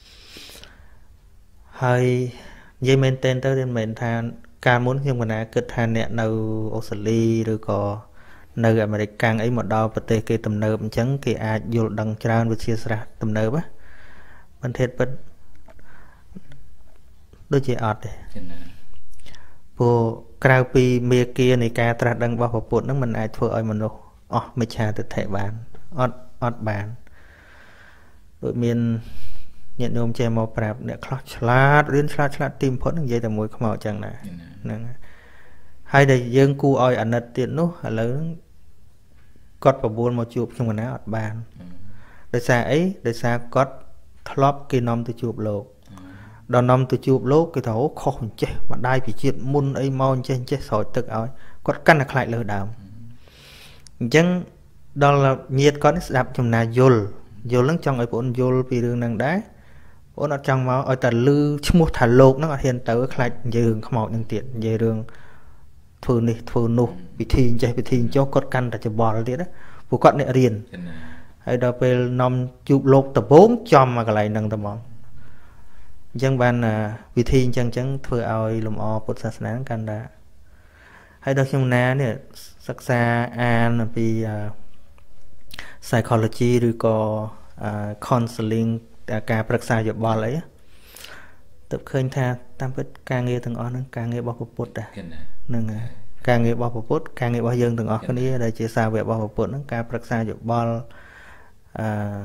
ហើយនិយាយមែនទែនទៅមិនមែនថាកាលមុនខ្ញុំកណាគិតថាអ្នកនៅអូស្ត្រាលីឬក៏នៅអាមេរិកកាំងអីមកដល់ប្រទេសគេទំនើបអញ្ចឹងគេអាចយល់ដឹងច្រើនវិទ្យាសាស្ត្រទំនើបណាមិនធិតពិតដូចជាអត់ទេព្រោះក្រៅពីមេគានៃការត្រាស់ដឹងរបស់ពុទ្ធហ្នឹងมันអាចធ្វើឲ្យមនុស្សអស់មិច្ឆាទិដ្ឋិបានអត់អត់បានដូចមានញាតិញោមចេះមកប្រាប់អ្នកខ្លះឆ្លាតរៀនឆ្លាតឆ្លាតទីបំផុតនឹងនិយាយតែមួយខ្មោចចឹងណាហ្នឹងហើយដែលយើងគួរឲ្យអាណិតទៀតនោះឥឡូវគាត់ប្រមូលមកជួបខ្ញុំកណាអត់បានដោយសារអីដោយសារគាត់ធ្លាប់គេនាំទៅជួបលោកដល់នាំទៅជួបលោកគេថាអូខុសអញ្ចេះម្ដាយពីជាតិមុនអីមកអញ្ចេះអញ្ចេះស្រោចទឹកឲ្យគាត់កាន់តែខ្លាចលើដើមអញ្ចឹងដល់ញាតិគាត់ស្ដាប់ចំណាយល់យល់ហ្នឹងចង់ឲ្យបងអូនយល់ពីរឿងហ្នឹងដែរបងអូនអត់ចង់មកឲ្យតែលឺឈ្មោះថាលោកហ្នឹងអត់ហ៊ានទៅខ្លាចនិយាយរឿងខ្មោចហ្នឹងទៀតនិយាយរឿងធ្វើនេះធ្វើនោះពិធីអញ្ចេះពិធីអញ្ចោះគាត់កាន់តែច្បល់ទៀតណាព្រោះគាត់អ្នករៀនហើយដល់ពេលនាំជួបលោកដំបូងចំមកកន្លែងហ្នឹងតែហ្មងអញ្ចឹងបានវិធីអញ្ចឹងអញ្ចឹងធ្វើឲ្យលំអពុទ្ធសាសនាកាន់តែហើយដល់ខ្ញុំណានេះសិក្សាអានអំពី psychology ឬក៏ counseling ការប្រឹក្សាយោបល់អីទើបឃើញថាតាមពិតការងារទាំងអស់ហ្នឹងការងាររបស់ពុទ្ធដែរហ្នឹងហើយការងាររបស់ពុទ្ធការងាររបស់យើងទាំងអស់គ្នាដែលជាសាវករបស់ពុទ្ធហ្នឹងការប្រឹក្សាយោបល់អឺ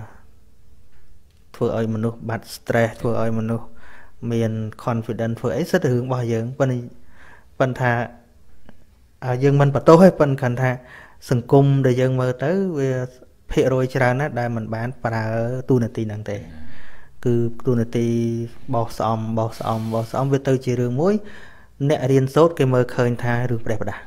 ធ្វើឲ្យមនុស្សបាត់ stress ធ្វើឲ្យមនុស្សមាន confidence ធ្វើអីសិតតែរឿងរបស់យើងប៉ុន្តែប៉ុន្តែយើងមិនបន្ទោសទេប៉ុន្តែគាត់ថាសង្គមដែលយើងមើលទៅវាភាគរយច្រើនណាស់ដែលមិនបានប្រើទូនាទីហ្នឹងទេគឺទូនាទីបោសស្អំបោសស្អំបោសស្អំវាទៅជារឿងមួយអ្នករៀនសូត្រគេមើលឃើញថារឿងប្រេះប្រដាស់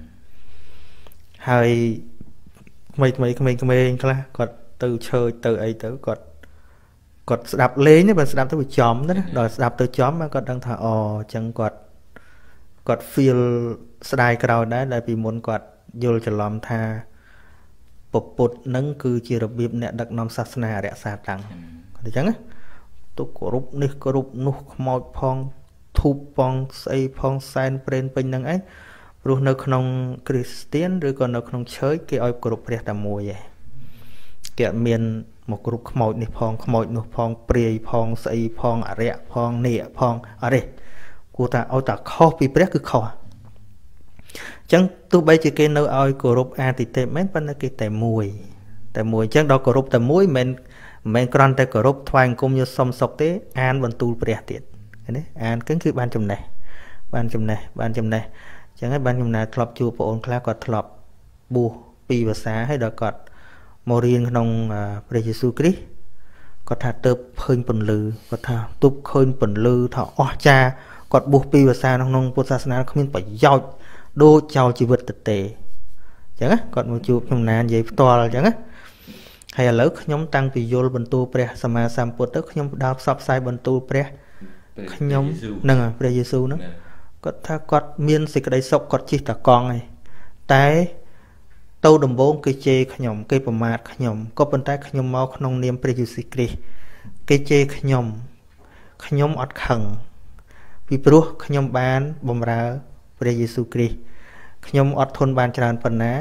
ហើយថ្មីថ្មីក្មេងៗខ្លះគាត់ទៅឈើទៅអីទៅគាត់គាត់ស្ដាប់លេងទេបើស្ដាប់ទៅវាចំណាដល់ស្ដាប់ទៅចំគាត់ដឹងថាអូអញ្ចឹងគាត់គាត់ feel ស្ដាយក្រោយដែរដែលពីមុនគាត់យល់ច្រឡំថាពុទ្ធនឹងគឺជារបៀបអ្នកដឹកនាំសាសនារក្សាតាំងអញ្ចឹងណាទុកគោរពនេះគោរពនោះខ្មោចផងធូបផងស្អីផងសែនព្រេនពេញហ្នឹងឯងព្រោះនៅក្នុងគ្រីស្ទានឬក៏នៅក្នុងឆើចគេឲ្យគោរពព្រះតែមួយឯងគេអត់មានមកគោរពខ្មោចនេះផងខ្មោចនោះផងព្រាយផងស្អីផងអរិយផងនាគផងអរិយគួរថាឲ្យតែខុសពីព្រះគឺខុសអញ្ចឹងទោះបីជាគេនៅឲ្យគោរពអាទិទេពមែនប៉ុន្តែគេតែមួយតែមួយអញ្ចឹងដល់គោរពតែមួយមិនមែនគ្រាន់តែគោរពថ្វាយអង្គមយកសុំសុខទេអានបន្ទូលព្រះទៀតឃើញទេអានគឺគឺបានចំណេះបានចំណេះបានចំណេះអញ្ចឹងហើយបានខ្ញុំណាធ្លាប់ជួបបងអូនខ្លះគាត់ធ្លាប់បួសពីរភាសាហើយដល់គាត់មករៀនក្នុងព្រះយេស៊ូវគ្រីស្ទគាត់ថាទៅឃើញពន្លឺគាត់ថាទប់ឃើញពន្លឺថាអស្ចារ្យគាត់បួសពីរភាសាក្នុងពុទ្ធសាសនាគ្មានប្រយោជន៍ដូចចោលជីវិតទៅទេអញ្ចឹងគាត់មកជួបខ្ញុំណានិយាយផ្ទាល់អញ្ចឹងណាហើយឥឡូវខ្ញុំតាំងពីយល់បន្ទូលព្រះសម្មាសម្ពុទ្ធទៅខ្ញុំផ្ដល់ផ្សព្វផ្សាយបន្ទូលព្រះខ្ញុំហ្នឹងព្រះយេស៊ូវហ្នឹងគាត់ថាគាត់មានសេចក្តីសុខគាត់ជិះតកង់ឯងតែទៅដំបងគេជេរខ្ញុំគេប្រមាថខ្ញុំក៏ប៉ុន្តែខ្ញុំមកក្នុងនាមព្រះយេស៊ូវគ្រីស្ទគេជេរខ្ញុំខ្ញុំអត់ខឹងពីព្រោះខ្ញុំបានបម្រើព្រះយេស៊ូវគ្រីស្ទខ្ញុំអត់ធន់បានច្រើនប៉ុណ្ណា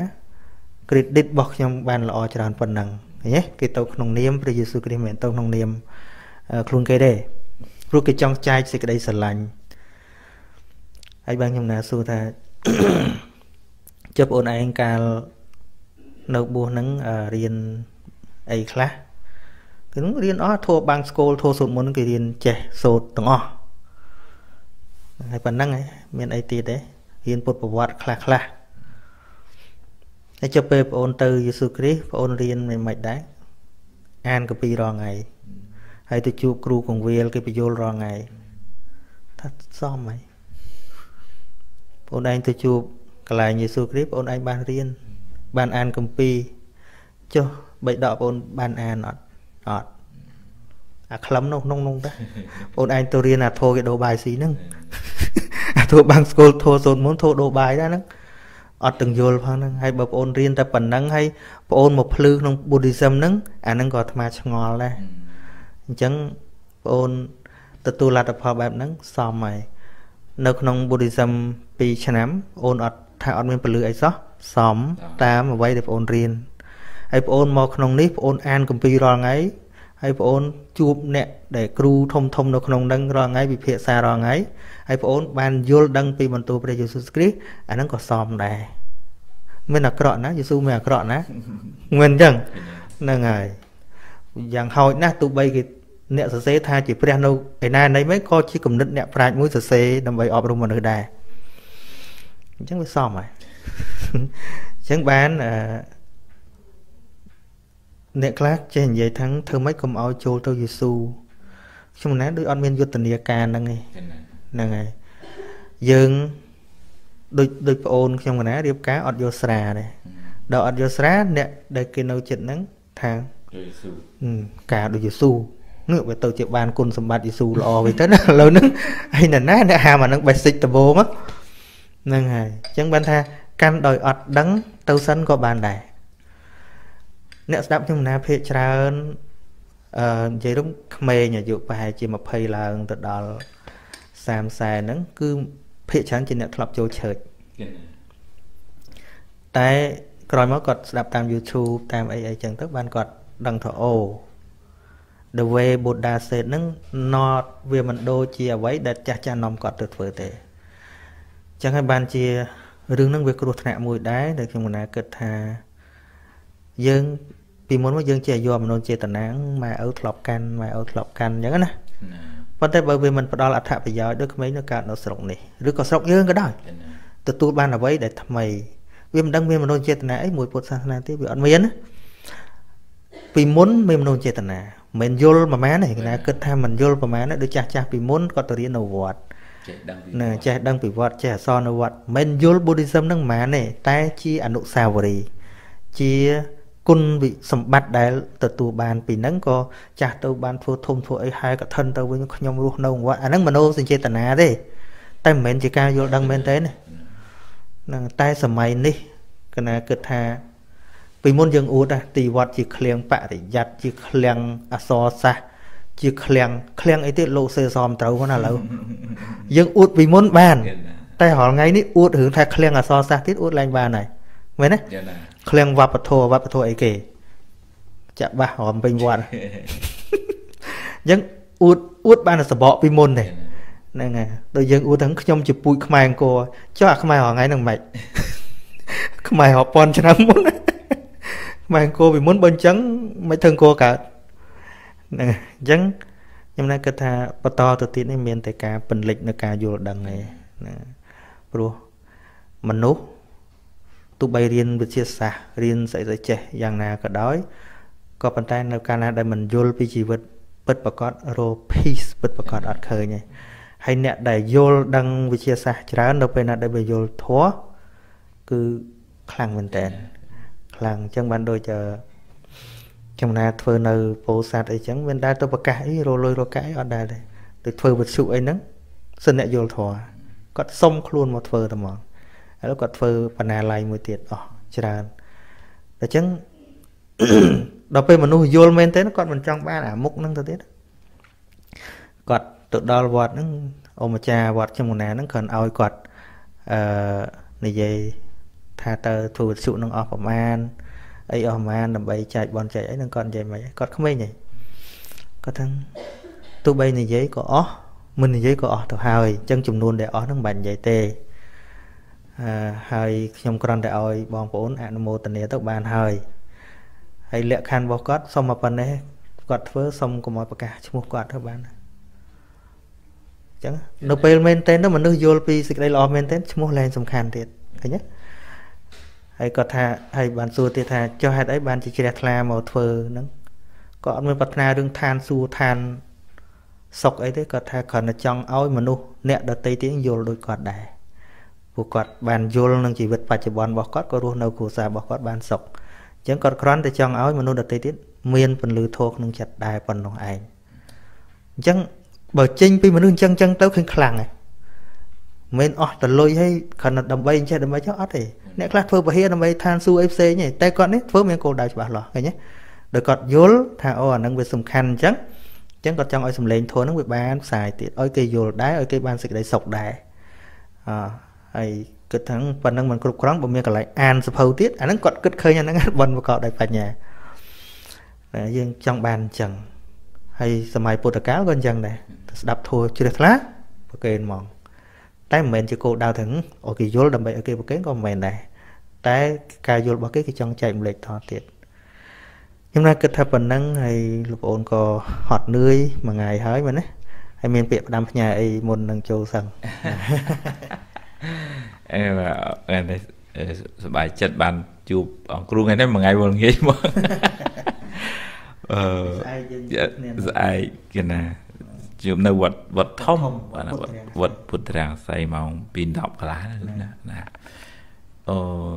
credit របស់ខ្ញុំបានល្អច្រើនប៉ុណ្ណឹងឃើញទេគេទៅក្នុងនាមព្រះយេស៊ូវគ្រីស្ទមិនទៅក្នុងនាមខ្លួនគេទេព្រោះគេចង់ចែកសេចក្តីស្រឡាញ់ហើយបានខ្ញុំណាសួរថាចុះបងអូនឯងកាលនៅបួសហ្នឹងរៀនអីខ្លះ cái nó riêng ó thua bang school thua sụt muốn cái riêng trẻ sụt từng ó hay phần năng ấy miền ấy tiệt đấy riêng bột bột khla khlaให้จบไปโอนเตอร์ยูสุคริโอนเรียนใหม่ๆได้อ่านกับปีรอไงให้ตัวจูครูของเวลกับไปโยลรอไงถ้าซ่อมไหมโอนไอ้ตัวจูกลายยูสุคริโอนไอ้บ้านเรียนบ้านอ่านกับปีจ้าใบดอกโอนบ้านอ่านอดอดอ่ะคล้ำนงนงนงได้โอนไอ้ตัวเรียนอ่ะโทรกับโดบายสีนึงโทรบางสกูลโทรโซนmuốnโทรโดบายได้นึงอดตึงโยลพังนึงให้แบบโอนเรียนแต่ปันนังให้โอนมาพลื้นงบุริซัมนึงอันนั้นก็ทำมาชงอลเลยจังโอนตะตูลัดพอแบบนั้นซ้อมใหม่ในขนมบุริซัมปีฉน้ำโอนอดถ้าอดเป็นปลื้ไอ้ซอซ้อมตามมาไว้เดี๋ยวโอนเรียนไอ้โอนมาขนมนี้โอนอ่านกัมปีรอไงให้โอนจูบเนี่ยđểครูทมทมในขนมดังรอไงวิเพียสารอไงให้โอนบานโยลดังปีบรรทุประโยชน์สุสกรีอันนั้นก็ซ้อมได้ไม่หนักเกราะนะยูซูไม่หนักเกราะนะเงินจังนั่งไงอย่างเฮาหน้าตุใบกิเนี่ยเสษทาจีเปรี้ยนเอาไอ้นายในไม่ก็ชี้กำนึกเนี่ยปลายมุ้ยเสษนำไปออกรมมันได้จังไปซ้อมไหมจังบ้านเนี่ยคลาสเจนใหญ่ทั้งเธอไม่กลมเอาโจตัวยูซูช่วงนั้นด้วยออนเมนยุติยาการนั่งไงนั่งไงยังโดยโดยโอนช่วงนั้นเรียบก้าอดโยสราเลยดอกอดโยสราเนี่ยได้กินเอาจิตนั้นทางกาโดยยูซูเนื้อไปตัวเจ็บบานกุลสมบัติยูซูรอไปเท่านั้นเรานึกไอ้นั่นน่ะเนี่ยหามันนั่งไปสิตะโบมั้งนั่งไงจังบันทาการดอยอดดังเต้าสันก็บานได้เนี่ยสำหรับช่วงนั้นเพจราใจรุ่งเมย์เนี่ยอยู่ไปจีมาเพย์ลางตัดดอลสามสายนั้นคือเพจฉันจีเนี่ยคลับโจเฉิดแต่กรอยมากดสำหรับตาม YouTube ตามไอ้ไอ้จังตึกบ้านกดดังถอโอ The way Buddha said นั้น not เวียมันโดเจียไว้แต่จะจะนำกดตัวเฟื่อเตะจังให้บ้านเจียเรื่องนั้นเวกรุธนะมวยได้แต่ช่วงนั้นเกิดทายังปีมนว่ายังเจียยอมโดนเจตนามาเอาถลอกกันมาเอาถลอกกันอย่างนั้นนะเพราะแต่บางเวมันพอดอลอัฐประโยชน์ด้วยไม่ในการเอาสลกนี่หรือก็สลกเยอะก็ได้แต่ตัวบ้านเอาไว้ได้ทำไมเวมันดังเวมันโดนเจตนาไอ้มวยพุทธศาสนาที่วิอันเวียนปีมนเวมันโดนเจตนาเหมือนโยลมาแม้ไหนนะเกิดทำมันโยลประมาณนั้นโดยจากจากปีมนก็ตัวเรียนเอาวัดเนี่ยแจดังปีวัดแจซอนเอาวัดเหมือนโยลบุริซัมนั่งมาเนี่ยแต่ชีอนุสาวรีย์ชีคุณวิสมบัติได้ตัวตัวบานปีนั้นก็จากตัวบานทัวทมทัวไอ้หายกับทันตัววิ่งขยมรูนงว่าอันนั้นมันโน้สิเจตนาดิแต่เหม็นจีการโยดังเหม็นเต้เนี่ยนั่งใต้สมัยนี้ก็น่าเกิดทาปีมุนยังอุดอ่ะตีวัดจีเคลียงปะติยัดจีเคลียงอสอซะจีเคลียงเคลียงไอ้ที่โลเซซอมเต้าคนน่ะแล้วยังอุดปีมุนบ้านแต่หอไงนี่อุดถึงแท้เคลียงอสอซะที่อุดแรงบ้านไหนไหมนะเคลียงวับปะโทวับปะโทไอเกจะบ้าหอมเป็นวันยังอุดอุดบ้านสะบอปีมุนเนี่ยนั่นไงโดยยังอุดทั้งขยมจีปุยขมายโกจ้าขมายหอไงนั่งใหม่ขมายหอปอนชนะมุนขมายโกปีมุนบนจังไม่ถึงโกกะนั่นยังยังนั่นก็ท่าปตอตัวตีนี่เมียนแต่การเป็นเล็กในการอยู่ดังไงนะปลุมนุษย์ตุใบเรียนวิทยาศาสตร์เรียนใส่ใจเจอย่างนาก็ด้อยก็ปัจจัยในการได้มันโยลพิจิตรเปิดประกอบโรพีสเปิดประกอบอัดเคยไงให้เนี่ยได้โยลดังวิทยาศาสตร์จ้าเราเป็นได้ไปโยลทัวคือคลังเป็นแต่คลังจังบันโดยจะจังนาเฟอร์เนอร์โพสัตไอ้จังเป็นได้ตัวประกาศโรลอยโรกายอัดได้เลยโดยเฟอร์วิสุไอ้นั้นเสนอโยลทัวก็ส้มครูนมาเฟอร์ตมองแล้วก็เฟอร์ปนาลายมวยเตียดอ๋อจราแต่จังเราไปมนุษย์โยลเมนเต้นก่อนมันจังบ้านอ่ะมุกนั่งตัวเตี้ยกอดตัวดอลวัดนั่งอมจาวัดจมูกนานั่งก่อนเอากอดในใจทาเตอร์ถูกสุนั่งออกประมาณไอ้ออกมาลำใบใจบอลใจไอ้นั่งก่อนใจไหมกอดเขาไม่ไงก็ทั้งตัวใบในใจก็อ๋อมันในใจก็อ๋อตัวหายจังจุ่มนูนđểอ๋อนั่งบันใจเตហើយខ្ញុំគ្រាន់តែឲ្យបងប្អូនអនុមោទនាទៅបានហើយហើយលក្ខខណ្ឌរបស់គាត់សូមមកប៉ុណ្ណេះគាត់ធ្វើសុំកុំឲ្យប្រកាសឈ្មោះគាត់ទៅបានអញ្ចឹងនៅពេលមែនតើមនុស្សយល់ពីសេចក្តីល្អមែនតើឈ្មោះលែងសំខាន់ទៀតឃើញទេហើយគាត់ថាហើយបានសួរទៀតថាចុះហេតុអីបានជាជ្រះថ្លាមកធ្វើហ្នឹងក៏អត់មានប្រាថ្នារឿងឋានសួគ៌ឋានសុខអីទេគាត់ថាគ្រាន់តែចង់ឲ្យមនុស្សអ្នកដទៃទៀតយល់ដូចគាត់ដែរពួកគាត់បានយល់នឹងជីវិតបច្ចុប្បន្នរបស់គាត់ក៏រស់នៅគ្រួសាររបស់គាត់បានសុខអញ្ចឹងគាត់គ្រាន់តែចង់ឲ្យមនុស្សដទៃទៀតមានពន្លឺធម៌ក្នុងចិត្តដែរប៉ុណ្ណោះឯងអញ្ចឹងបើចេញពីមនុស្សអញ្ចឹងអញ្ចឹងទៅឃើញខ្លាំងហើយមិនអស់តលុយឲ្យគ្រាន់តែដើម្បីអញ្ចេះដើម្បីចុះអត់ទេអ្នកខ្លះធ្វើពហិដើម្បីឋានសួគ៌អីផ្សេងទេតែគាត់នេះធ្វើមានគោលដៅច្បាស់លាស់ឃើញទេដោយគាត់យល់ថាអូអានឹងវាសំខាន់អញ្ចឹងអញ្ចឹងគាត់ចង់ឲ្យសម្លេងធម៌ហ្នឹងវាបានផ្សាយទៀតឲ្យគេយល់ដែរឲ្យគេបានសេចក្តីសុខដែរអហើយគិតថាប៉ុណ្្នឹងមិនគ្រប់គ្រាន់បើមានកន្លែងអានសភៅទៀតអាហ្នឹងគាត់គិតឃើញអាហ្នឹងបនប្រកបដោយបញ្ញាតែយើងចង់បានអញ្ចឹងហើយសម័យពុទ្ធកាលក៏អញ្ចឹងដែរស្ដាប់ធម៌ជ្រះថ្លាប្រកេនហ្មងតែមិនមែនជាគោលដៅថាអូគេយល់ដើម្បីឲ្យគេប្រកេនក៏មិនមែនដែរតែការយល់របស់គេគេចង់ចែកម្លែកតទៀតខ្ញុំណាគិតថាប៉ុណ្ណឹងហើយលោកប្អូនក៏ហត់នឿយមួយថ្ងៃហើយមែនទេហើយមានពាក្យផ្ដាំផ្ញើអីមុននឹងចូលសឹងអេបាទសប្បាយចិត្តបានជួបអង្គគ្រូថ្ងៃនេះមួយថ្ងៃវល់ងាយមកអឺស្អែកយើងស្អែកគេណាជួបនៅវត្តវត្តធំបាទវត្តពុទ្ធរាំងសីម៉ោងពីដប់កន្លះណាណាអូ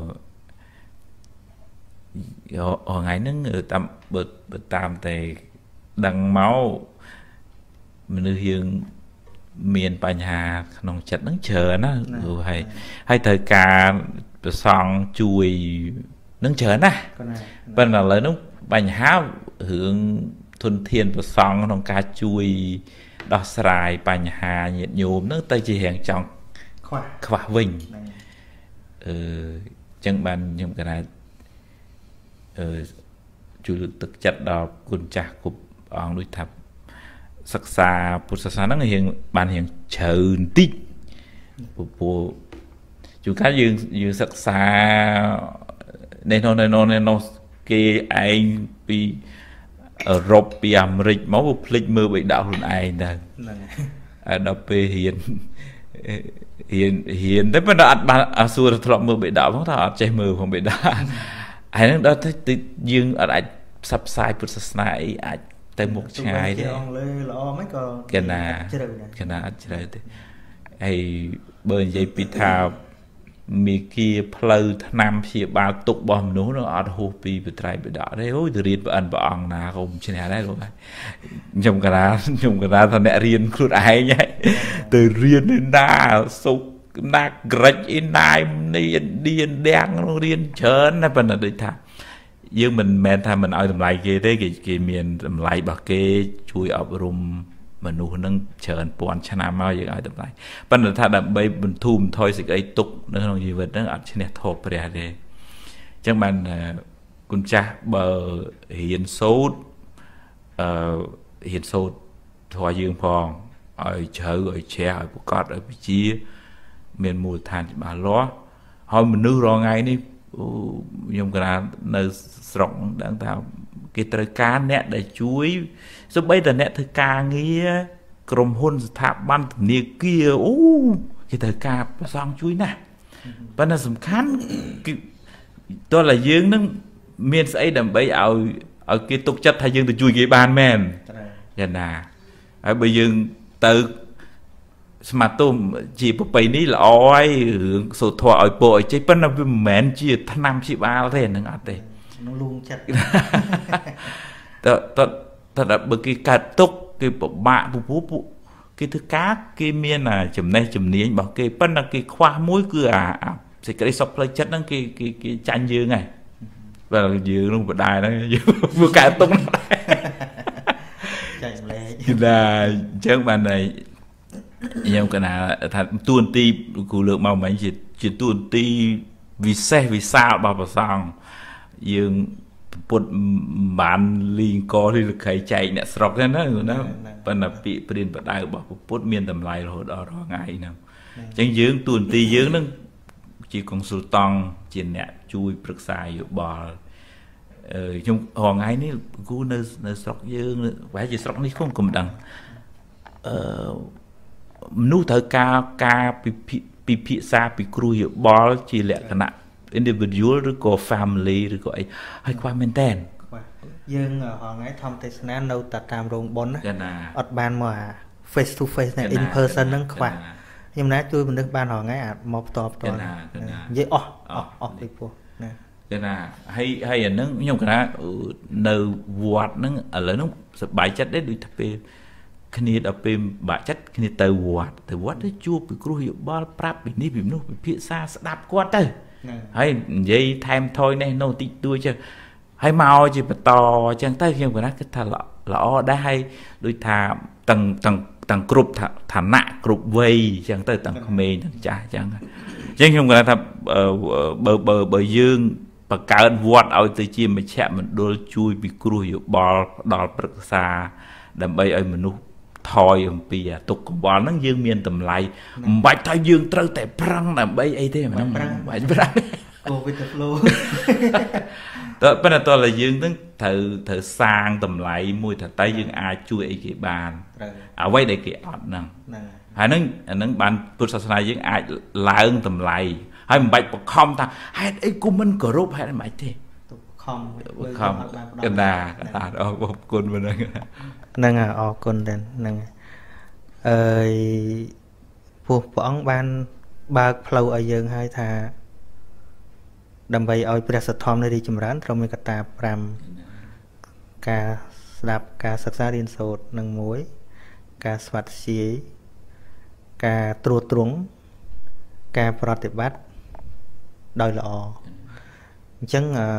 យោថ្ងៃហ្នឹងតាមបើតាមតែដឹងមកមនុស្សយើងមានបញ្ហាក្នុងចិត្តហ្នឹងច្រើនណាព្រោះហើយហើយត្រូវការប្រសង់ជួយនឹងច្រើនណាប៉ុន្តែឥឡូវហ្នឹងបញ្ហារឿងធនធានប្រសង់ក្នុងការជួយដោះស្រាយបញ្ហាញាតិញោមហ្នឹងទៅជារៀងចង់ខ្វះខ្វះវិញអឺអញ្ចឹងបានខ្ញុំកណាអឺជួយលើកទឹកចិត្តដល់គុណចាស់គ្រប់អង្គដូចថាសិក្សាពុទ្ធសាសនាហ្នឹងរៀងបានរៀងជ្រៅបន្តិចព្រោះជួនកាលយើងយើងសិក្សានេះនោះនេះនោះនេះនោះគេឯងពីអឺរ៉ុបពីអាមេរិកមកភ្លេចមើលបិដកខ្លួនឯងទៅហ្នឹងហើយដល់ពេលរៀនរៀនរៀនតែប៉ុន្តែអត់បានអាសួរធ្លាប់មើលបិដកផងថាអត់ចេះមើលផងបិដកហើយហ្នឹងដល់ទៅយើងអត់អាចផ្សព្វផ្សាយពុទ្ធសាសនាអីអាចទៅមុខឆ្ងាយទេអង់គ្លេសល្អមិនក៏កណាជ្រៅដែរកណាអត់ជ្រៅទេហើយបើនិយាយពីថាមីគីផ្លូវថ្នាំព្យាបាលទុករបស់មនុស្សនោះអត់ហួសពីបត្រៃបិដកទេអូយទៅរៀនប្រអិនព្រះអង្គណាក៏មិនឈ្នះដែរលោកហើយខ្ញុំកណាខ្ញុំកណាថាអ្នករៀនខ្លួនឯងហើយទៅរៀនឯណាសុខណាក្រិចអ៊ីណាយនេះឥណ្ឌាដាំងនោះរៀនច្រើនណាស់ប៉ុន្តែដូចថាយើងមិនមែនថាមិនឲ្យតម្លៃគេទេគេគេមានតម្លៃរបស់គេជួយអប់រំមនុស្សហ្នឹងច្រើនពាន់ឆ្នាំមកយើងឲ្យតម្លៃប៉ុន្តែថាដើម្បីបន្ធូរបន្ថយសេចក្តីទុក្ខនៅក្នុងជីវិតហ្នឹងអត់ឈ្នះធម៌ព្រះទេអញ្ចឹងបានគុណចាស់បើរៀនសូត្រអឺរៀនសូត្រធម៌យើងផងឲ្យជ្រៅឲ្យជ្រះឲ្យប្រកបឲ្យវិជាមានមូលដ្ឋានច្បាស់លាស់ហើយមនុស្សរងថ្ងៃនេះខ្ញុំកណានៅស្រុកដឹងថាគេត្រូវការអ្នកដែលជួយសូម្បីតែអ្នកធ្វើការងារក្រុមហ៊ុនស្ថាប័នធនាគារអូគេត្រូវការប្រសងជួយណាស់ប៉ុន្តែសំខាន់គឺតើតែយើងនឹងមានស្អីដើម្បីឲ្យឲ្យគេទុកចិត្តថាយើងទៅជួយគេបានមែនយ៉ាងណាហើយបើយើងទៅស្មាតទុំជាប្រពៃនេះល្អហើយរឿងសូត្រធម៌ឲ្យពោឲ្យចេះប៉ុន្តែវាមិនមែនជាថ្នាំព្យាបាលទេហ្នឹងអត់ទេក្នុងលួងចិត្តតើតើតើបើគេកើតទុកគេពិបាកពពុះពួកគេធ្វើការគេមានចំណេះជំនាញរបស់គេប៉ុន្តែគេខ្វះមួយគឺអាសេចក្តីសុខផ្លូវចិត្តហ្នឹងគេគេគេចាញ់យើងហើយបើយើងនឹងបដាយហ្នឹងយើងវាកើតទុកចាញ់ម្លែកណាអញ្ចឹងបានតែខ្ញុំកណាថាទួនាទីគ្រូលើកមកមិញជាជាទួនាទីវិសេសវិសាលរបស់ព្រះសង្ឃយើងពុទ្ធបានលីងកលឬខៃចែកអ្នកស្រុកហ្នឹងណាណាប៉ុន្តែពាក្យព្រានបដៅរបស់ពុទ្ធមានតម្លៃរហូតដល់រាល់ថ្ងៃហ្នឹងអញ្ចឹងយើងទួនាទីយើងហ្នឹងជាកុងស៊ុលតង់ជាអ្នកជួយប្រឹក្សាយោបល់ខ្ញុំរងថ្ងៃនេះគូនៅនៅស្រុកយើងប្រហែលជាស្រុកនេះខ្ញុំមិនដឹងអឺមនុស្សត្រូវការការពិភាក្សាពីគ្រូយោបល់ជាលក្ខណៈ individual ឬក៏ family ឬក៏អីហើយខ្វះមែនតើយើងរងថ្ងៃធម្មទេសនានៅតែតាមរោងបុណ្យណាអត់បានមក face to face នៅ in person ហ្នឹងខ្វះខ្ញុំណាជួយមនុស្សបានរងថ្ងៃអាចមកផ្ទាល់ផ្ទាល់និយាយអស់អស់អស់ពីពោះណាចាណាហើយហើយអាហ្នឹងខ្ញុំគិតថានៅវត្តហ្នឹងឥឡូវហ្នឹងសប្បាយចិត្តដែរដូចថាពេលគ្នាដល់ពេលបាក់ចិត្តគ្នាទៅវត្តទៅវត្តទៅជួបពីគ្រូយោបល់ប្រាប់ពីនេះពីនោះពិភាក្សាស្ដាប់គាត់ទៅហើយនិយាយថែមថយនេះនោះតិចតួចចឹងហើយមកជាបន្តអញ្ចឹងទៅខ្ញុំគិតថាគិតថាល្អដែរហើយដូចថាទាំងទាំងទាំងគ្រប់ឋានៈគ្រប់វ័យអញ្ចឹងទៅទាំងក្មេងទាំងចាស់អញ្ចឹងអញ្ចឹងខ្ញុំគិតថាបើបើបើយើងបង្កើតវត្តឲ្យទៅជាមជ្ឈមណ្ឌលជួយពីគ្រូយោបល់ផ្ដល់ប្រឹក្សាដើម្បីឲ្យមនុស្សថយអំពីអាទុកកង្វល់ហ្នឹងយើងមានតម្លៃមិនបាច់ថាយើងត្រូវតែប្រឹងដើម្បីអីទេមិនប្រឹងបាច់ប្រឹង go with the flow តើប៉ុន្តែតើយើងនឹងត្រូវត្រូវសាងតម្លៃមួយថាតើយើងអាចជួយអីគេបានអ្វីដែលគេអត់ហ្នឹងហើយហ្នឹងអាហ្នឹងបានពុទ្ធសាសនាយើងអាចឡើងតម្លៃហើយមិនបាច់បខំថាហេតុអីគុំមិនគោរពហេតុអីមិនទេខំខំកណ្ដាកណ្ដាអរគុណមែនហ្នឹងអរគុណដែរហ្នឹងអើយពោះព្រះអង្គបានបើកផ្លូវឲ្យយើងហើយថាដើម្បីឲ្យព្រះសទ្ធម្មនៃរីចម្រើនត្រូវមានកត្តាប្រាំការស្ដាប់ការសិក្សារៀនសូត្រនឹងមួយការស្វាត់ជាយការត្រួតត្រងការប្រតិបត្តិដោយល្អអញ្ចឹងអឺ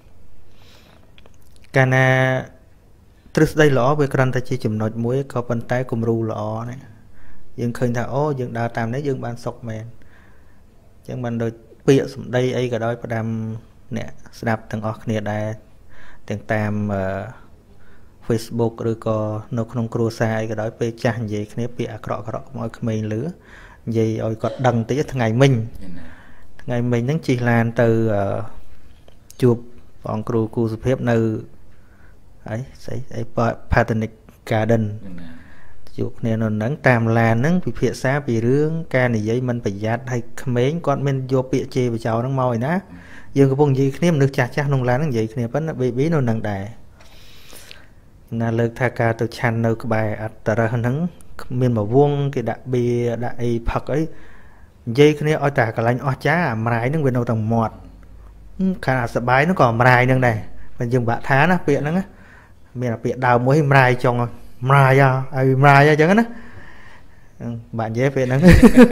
កាលណាទ្រឹស្ដីល្អវាគ្រាន់តែជាចំណុចមួយក៏ប៉ុន្តែគំរូល្អណាយើងឃើញថាអូយើងដើរតាមនេះយើងបានសុខមែនអញ្ចឹងបានដូចពាក្យសម្ដីអីក៏ដោយផ្ដាំអ្នកស្ដាប់ទាំងអស់គ្នាដែរទាំងតាម Facebook ឬក៏នៅក្នុងគ្រួសារអីក៏ដោយពេលចាស់និយាយគ្នាពាក្យអាក្រក់អាក្រក់មកឲ្យក្មេងលឺនិយាយឲ្យគាត់ដឹងតិចថ្ងៃមិញថ្ងៃមិញហ្នឹងជិះឡានទៅជួបព្រះអង្គគ្រូគូសុភាពនៅអីស្អីអី Botanic Garden ជួបគ្នានៅហ្នឹងតាមឡានហ្នឹងពិភាក្សាពីរឿងការនិយាយមិនប្រយ័ត្នឲ្យក្មេងគាត់មានយកពាក្យជេរបចោហ្នឹងមកឯណាយើងកំពុងនិយាយគ្នាមនុស្សចាស់ចាស់ក្នុងឡានហ្នឹងនិយាយគ្នាប៉ុន្តែ baby នៅហ្នឹងដែរណាលើកថាការទៅឆាន់នៅក្បែរអត្តរះហ្នឹងមានមួយវងគេដាក់បៀដាក់អីផឹកអីនិយាយគ្នាឲ្យតែកន្លែងអស់ចាអាម្រាយហ្នឹងវានៅតែមាត់ខាងអាសបាយហ្នឹងក៏អាម្រាយហ្នឹងដែរបើយើងបាក់ថាណាពាក្យហ្នឹងមានអាពាក្យដើមមួយម្រាយចុងម្រាយឲ្យម្រាយអញ្ចឹងណាបាក់និយាយពេលហ្នឹង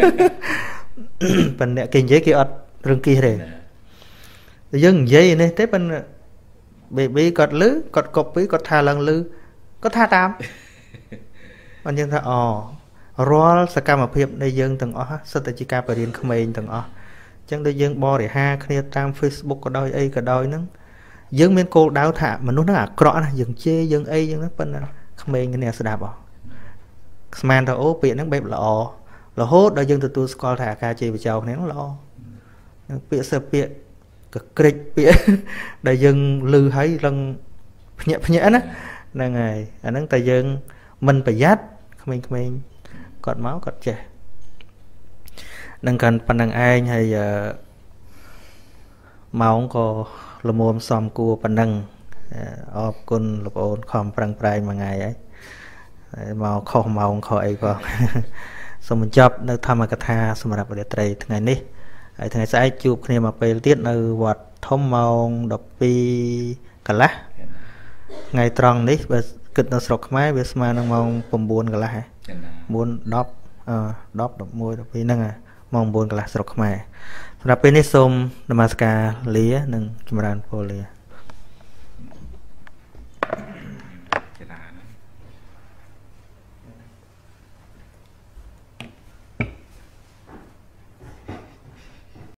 ប៉ុន្តែអ្នកគេនិយាយគេអត់រឹងគៀសទេយើងនិយាយនេះទេប៉ុន្តែ baby គាត់លឺគាត់ copy គាត់ថាឡើងលឺគាត់ថាតាមអញ្ចឹងថាអូរាល់សកម្មភាពនៃយើងទាំងអស់សិតតែជាការបរៀនក្មេងទាំងអស់អញ្ចឹងដូចយើងបរិហាគ្នាតាម Facebook ក៏ដោយអីក៏ដោយហ្នឹងយើងមានគោលដៅថាមនុស្សហ្នឹងអាក្រក់ណាយើងជេរយើងអីចឹងហ្នឹងប៉ុន្តែក្មេងគ្នាស្ដាប់អស់ស្មានថាអូពាក្យហ្នឹងបែបល្អរហូតដល់យើងទទួលស្គាល់ថាការជេរបចោគ្នាហ្នឹងល្អនឹងពាក្យសើពាក្យកក្រិចពាក្យដែលយើងលឺហើយរឹងភ្ញាក់ភ្ញាក់ណាហ្នឹងហើយអាហ្នឹងតែយើងមិនប្រយ័ត្នក្មេងៗគាត់មកគាត់ចេះនឹងកាន់ប៉ុណ្្នឹងឯងហើយម៉ោងក៏ល្មមសំគួរប៉ុណ្្នឹងអរគុណលោកអូនខំប្រឹងប្រែងមួយថ្ងៃហើយមកខុសម៉ោងខុសអីក៏សូមបញ្ចប់នៅធម្មកថាសម្រាប់រាត្រីថ្ងៃនេះហើយថ្ងៃស្អែកជួបគ្នាមកពេលទៀតនៅវត្តធំម៉ោងដប់ពីរកន្លះថ្ងៃត្រង់នេះបើគិតនៅស្រុកខ្មែរវាស្មើនឹងម៉ោង៩កន្លះហ៎៩ 10អឺ10 11 12ហ្នឹងម៉ោង៩កន្លះស្រុកខ្មែរសម្រាប់ពេលនេះសូមនមស្ការលានិងចម្រើនពរលា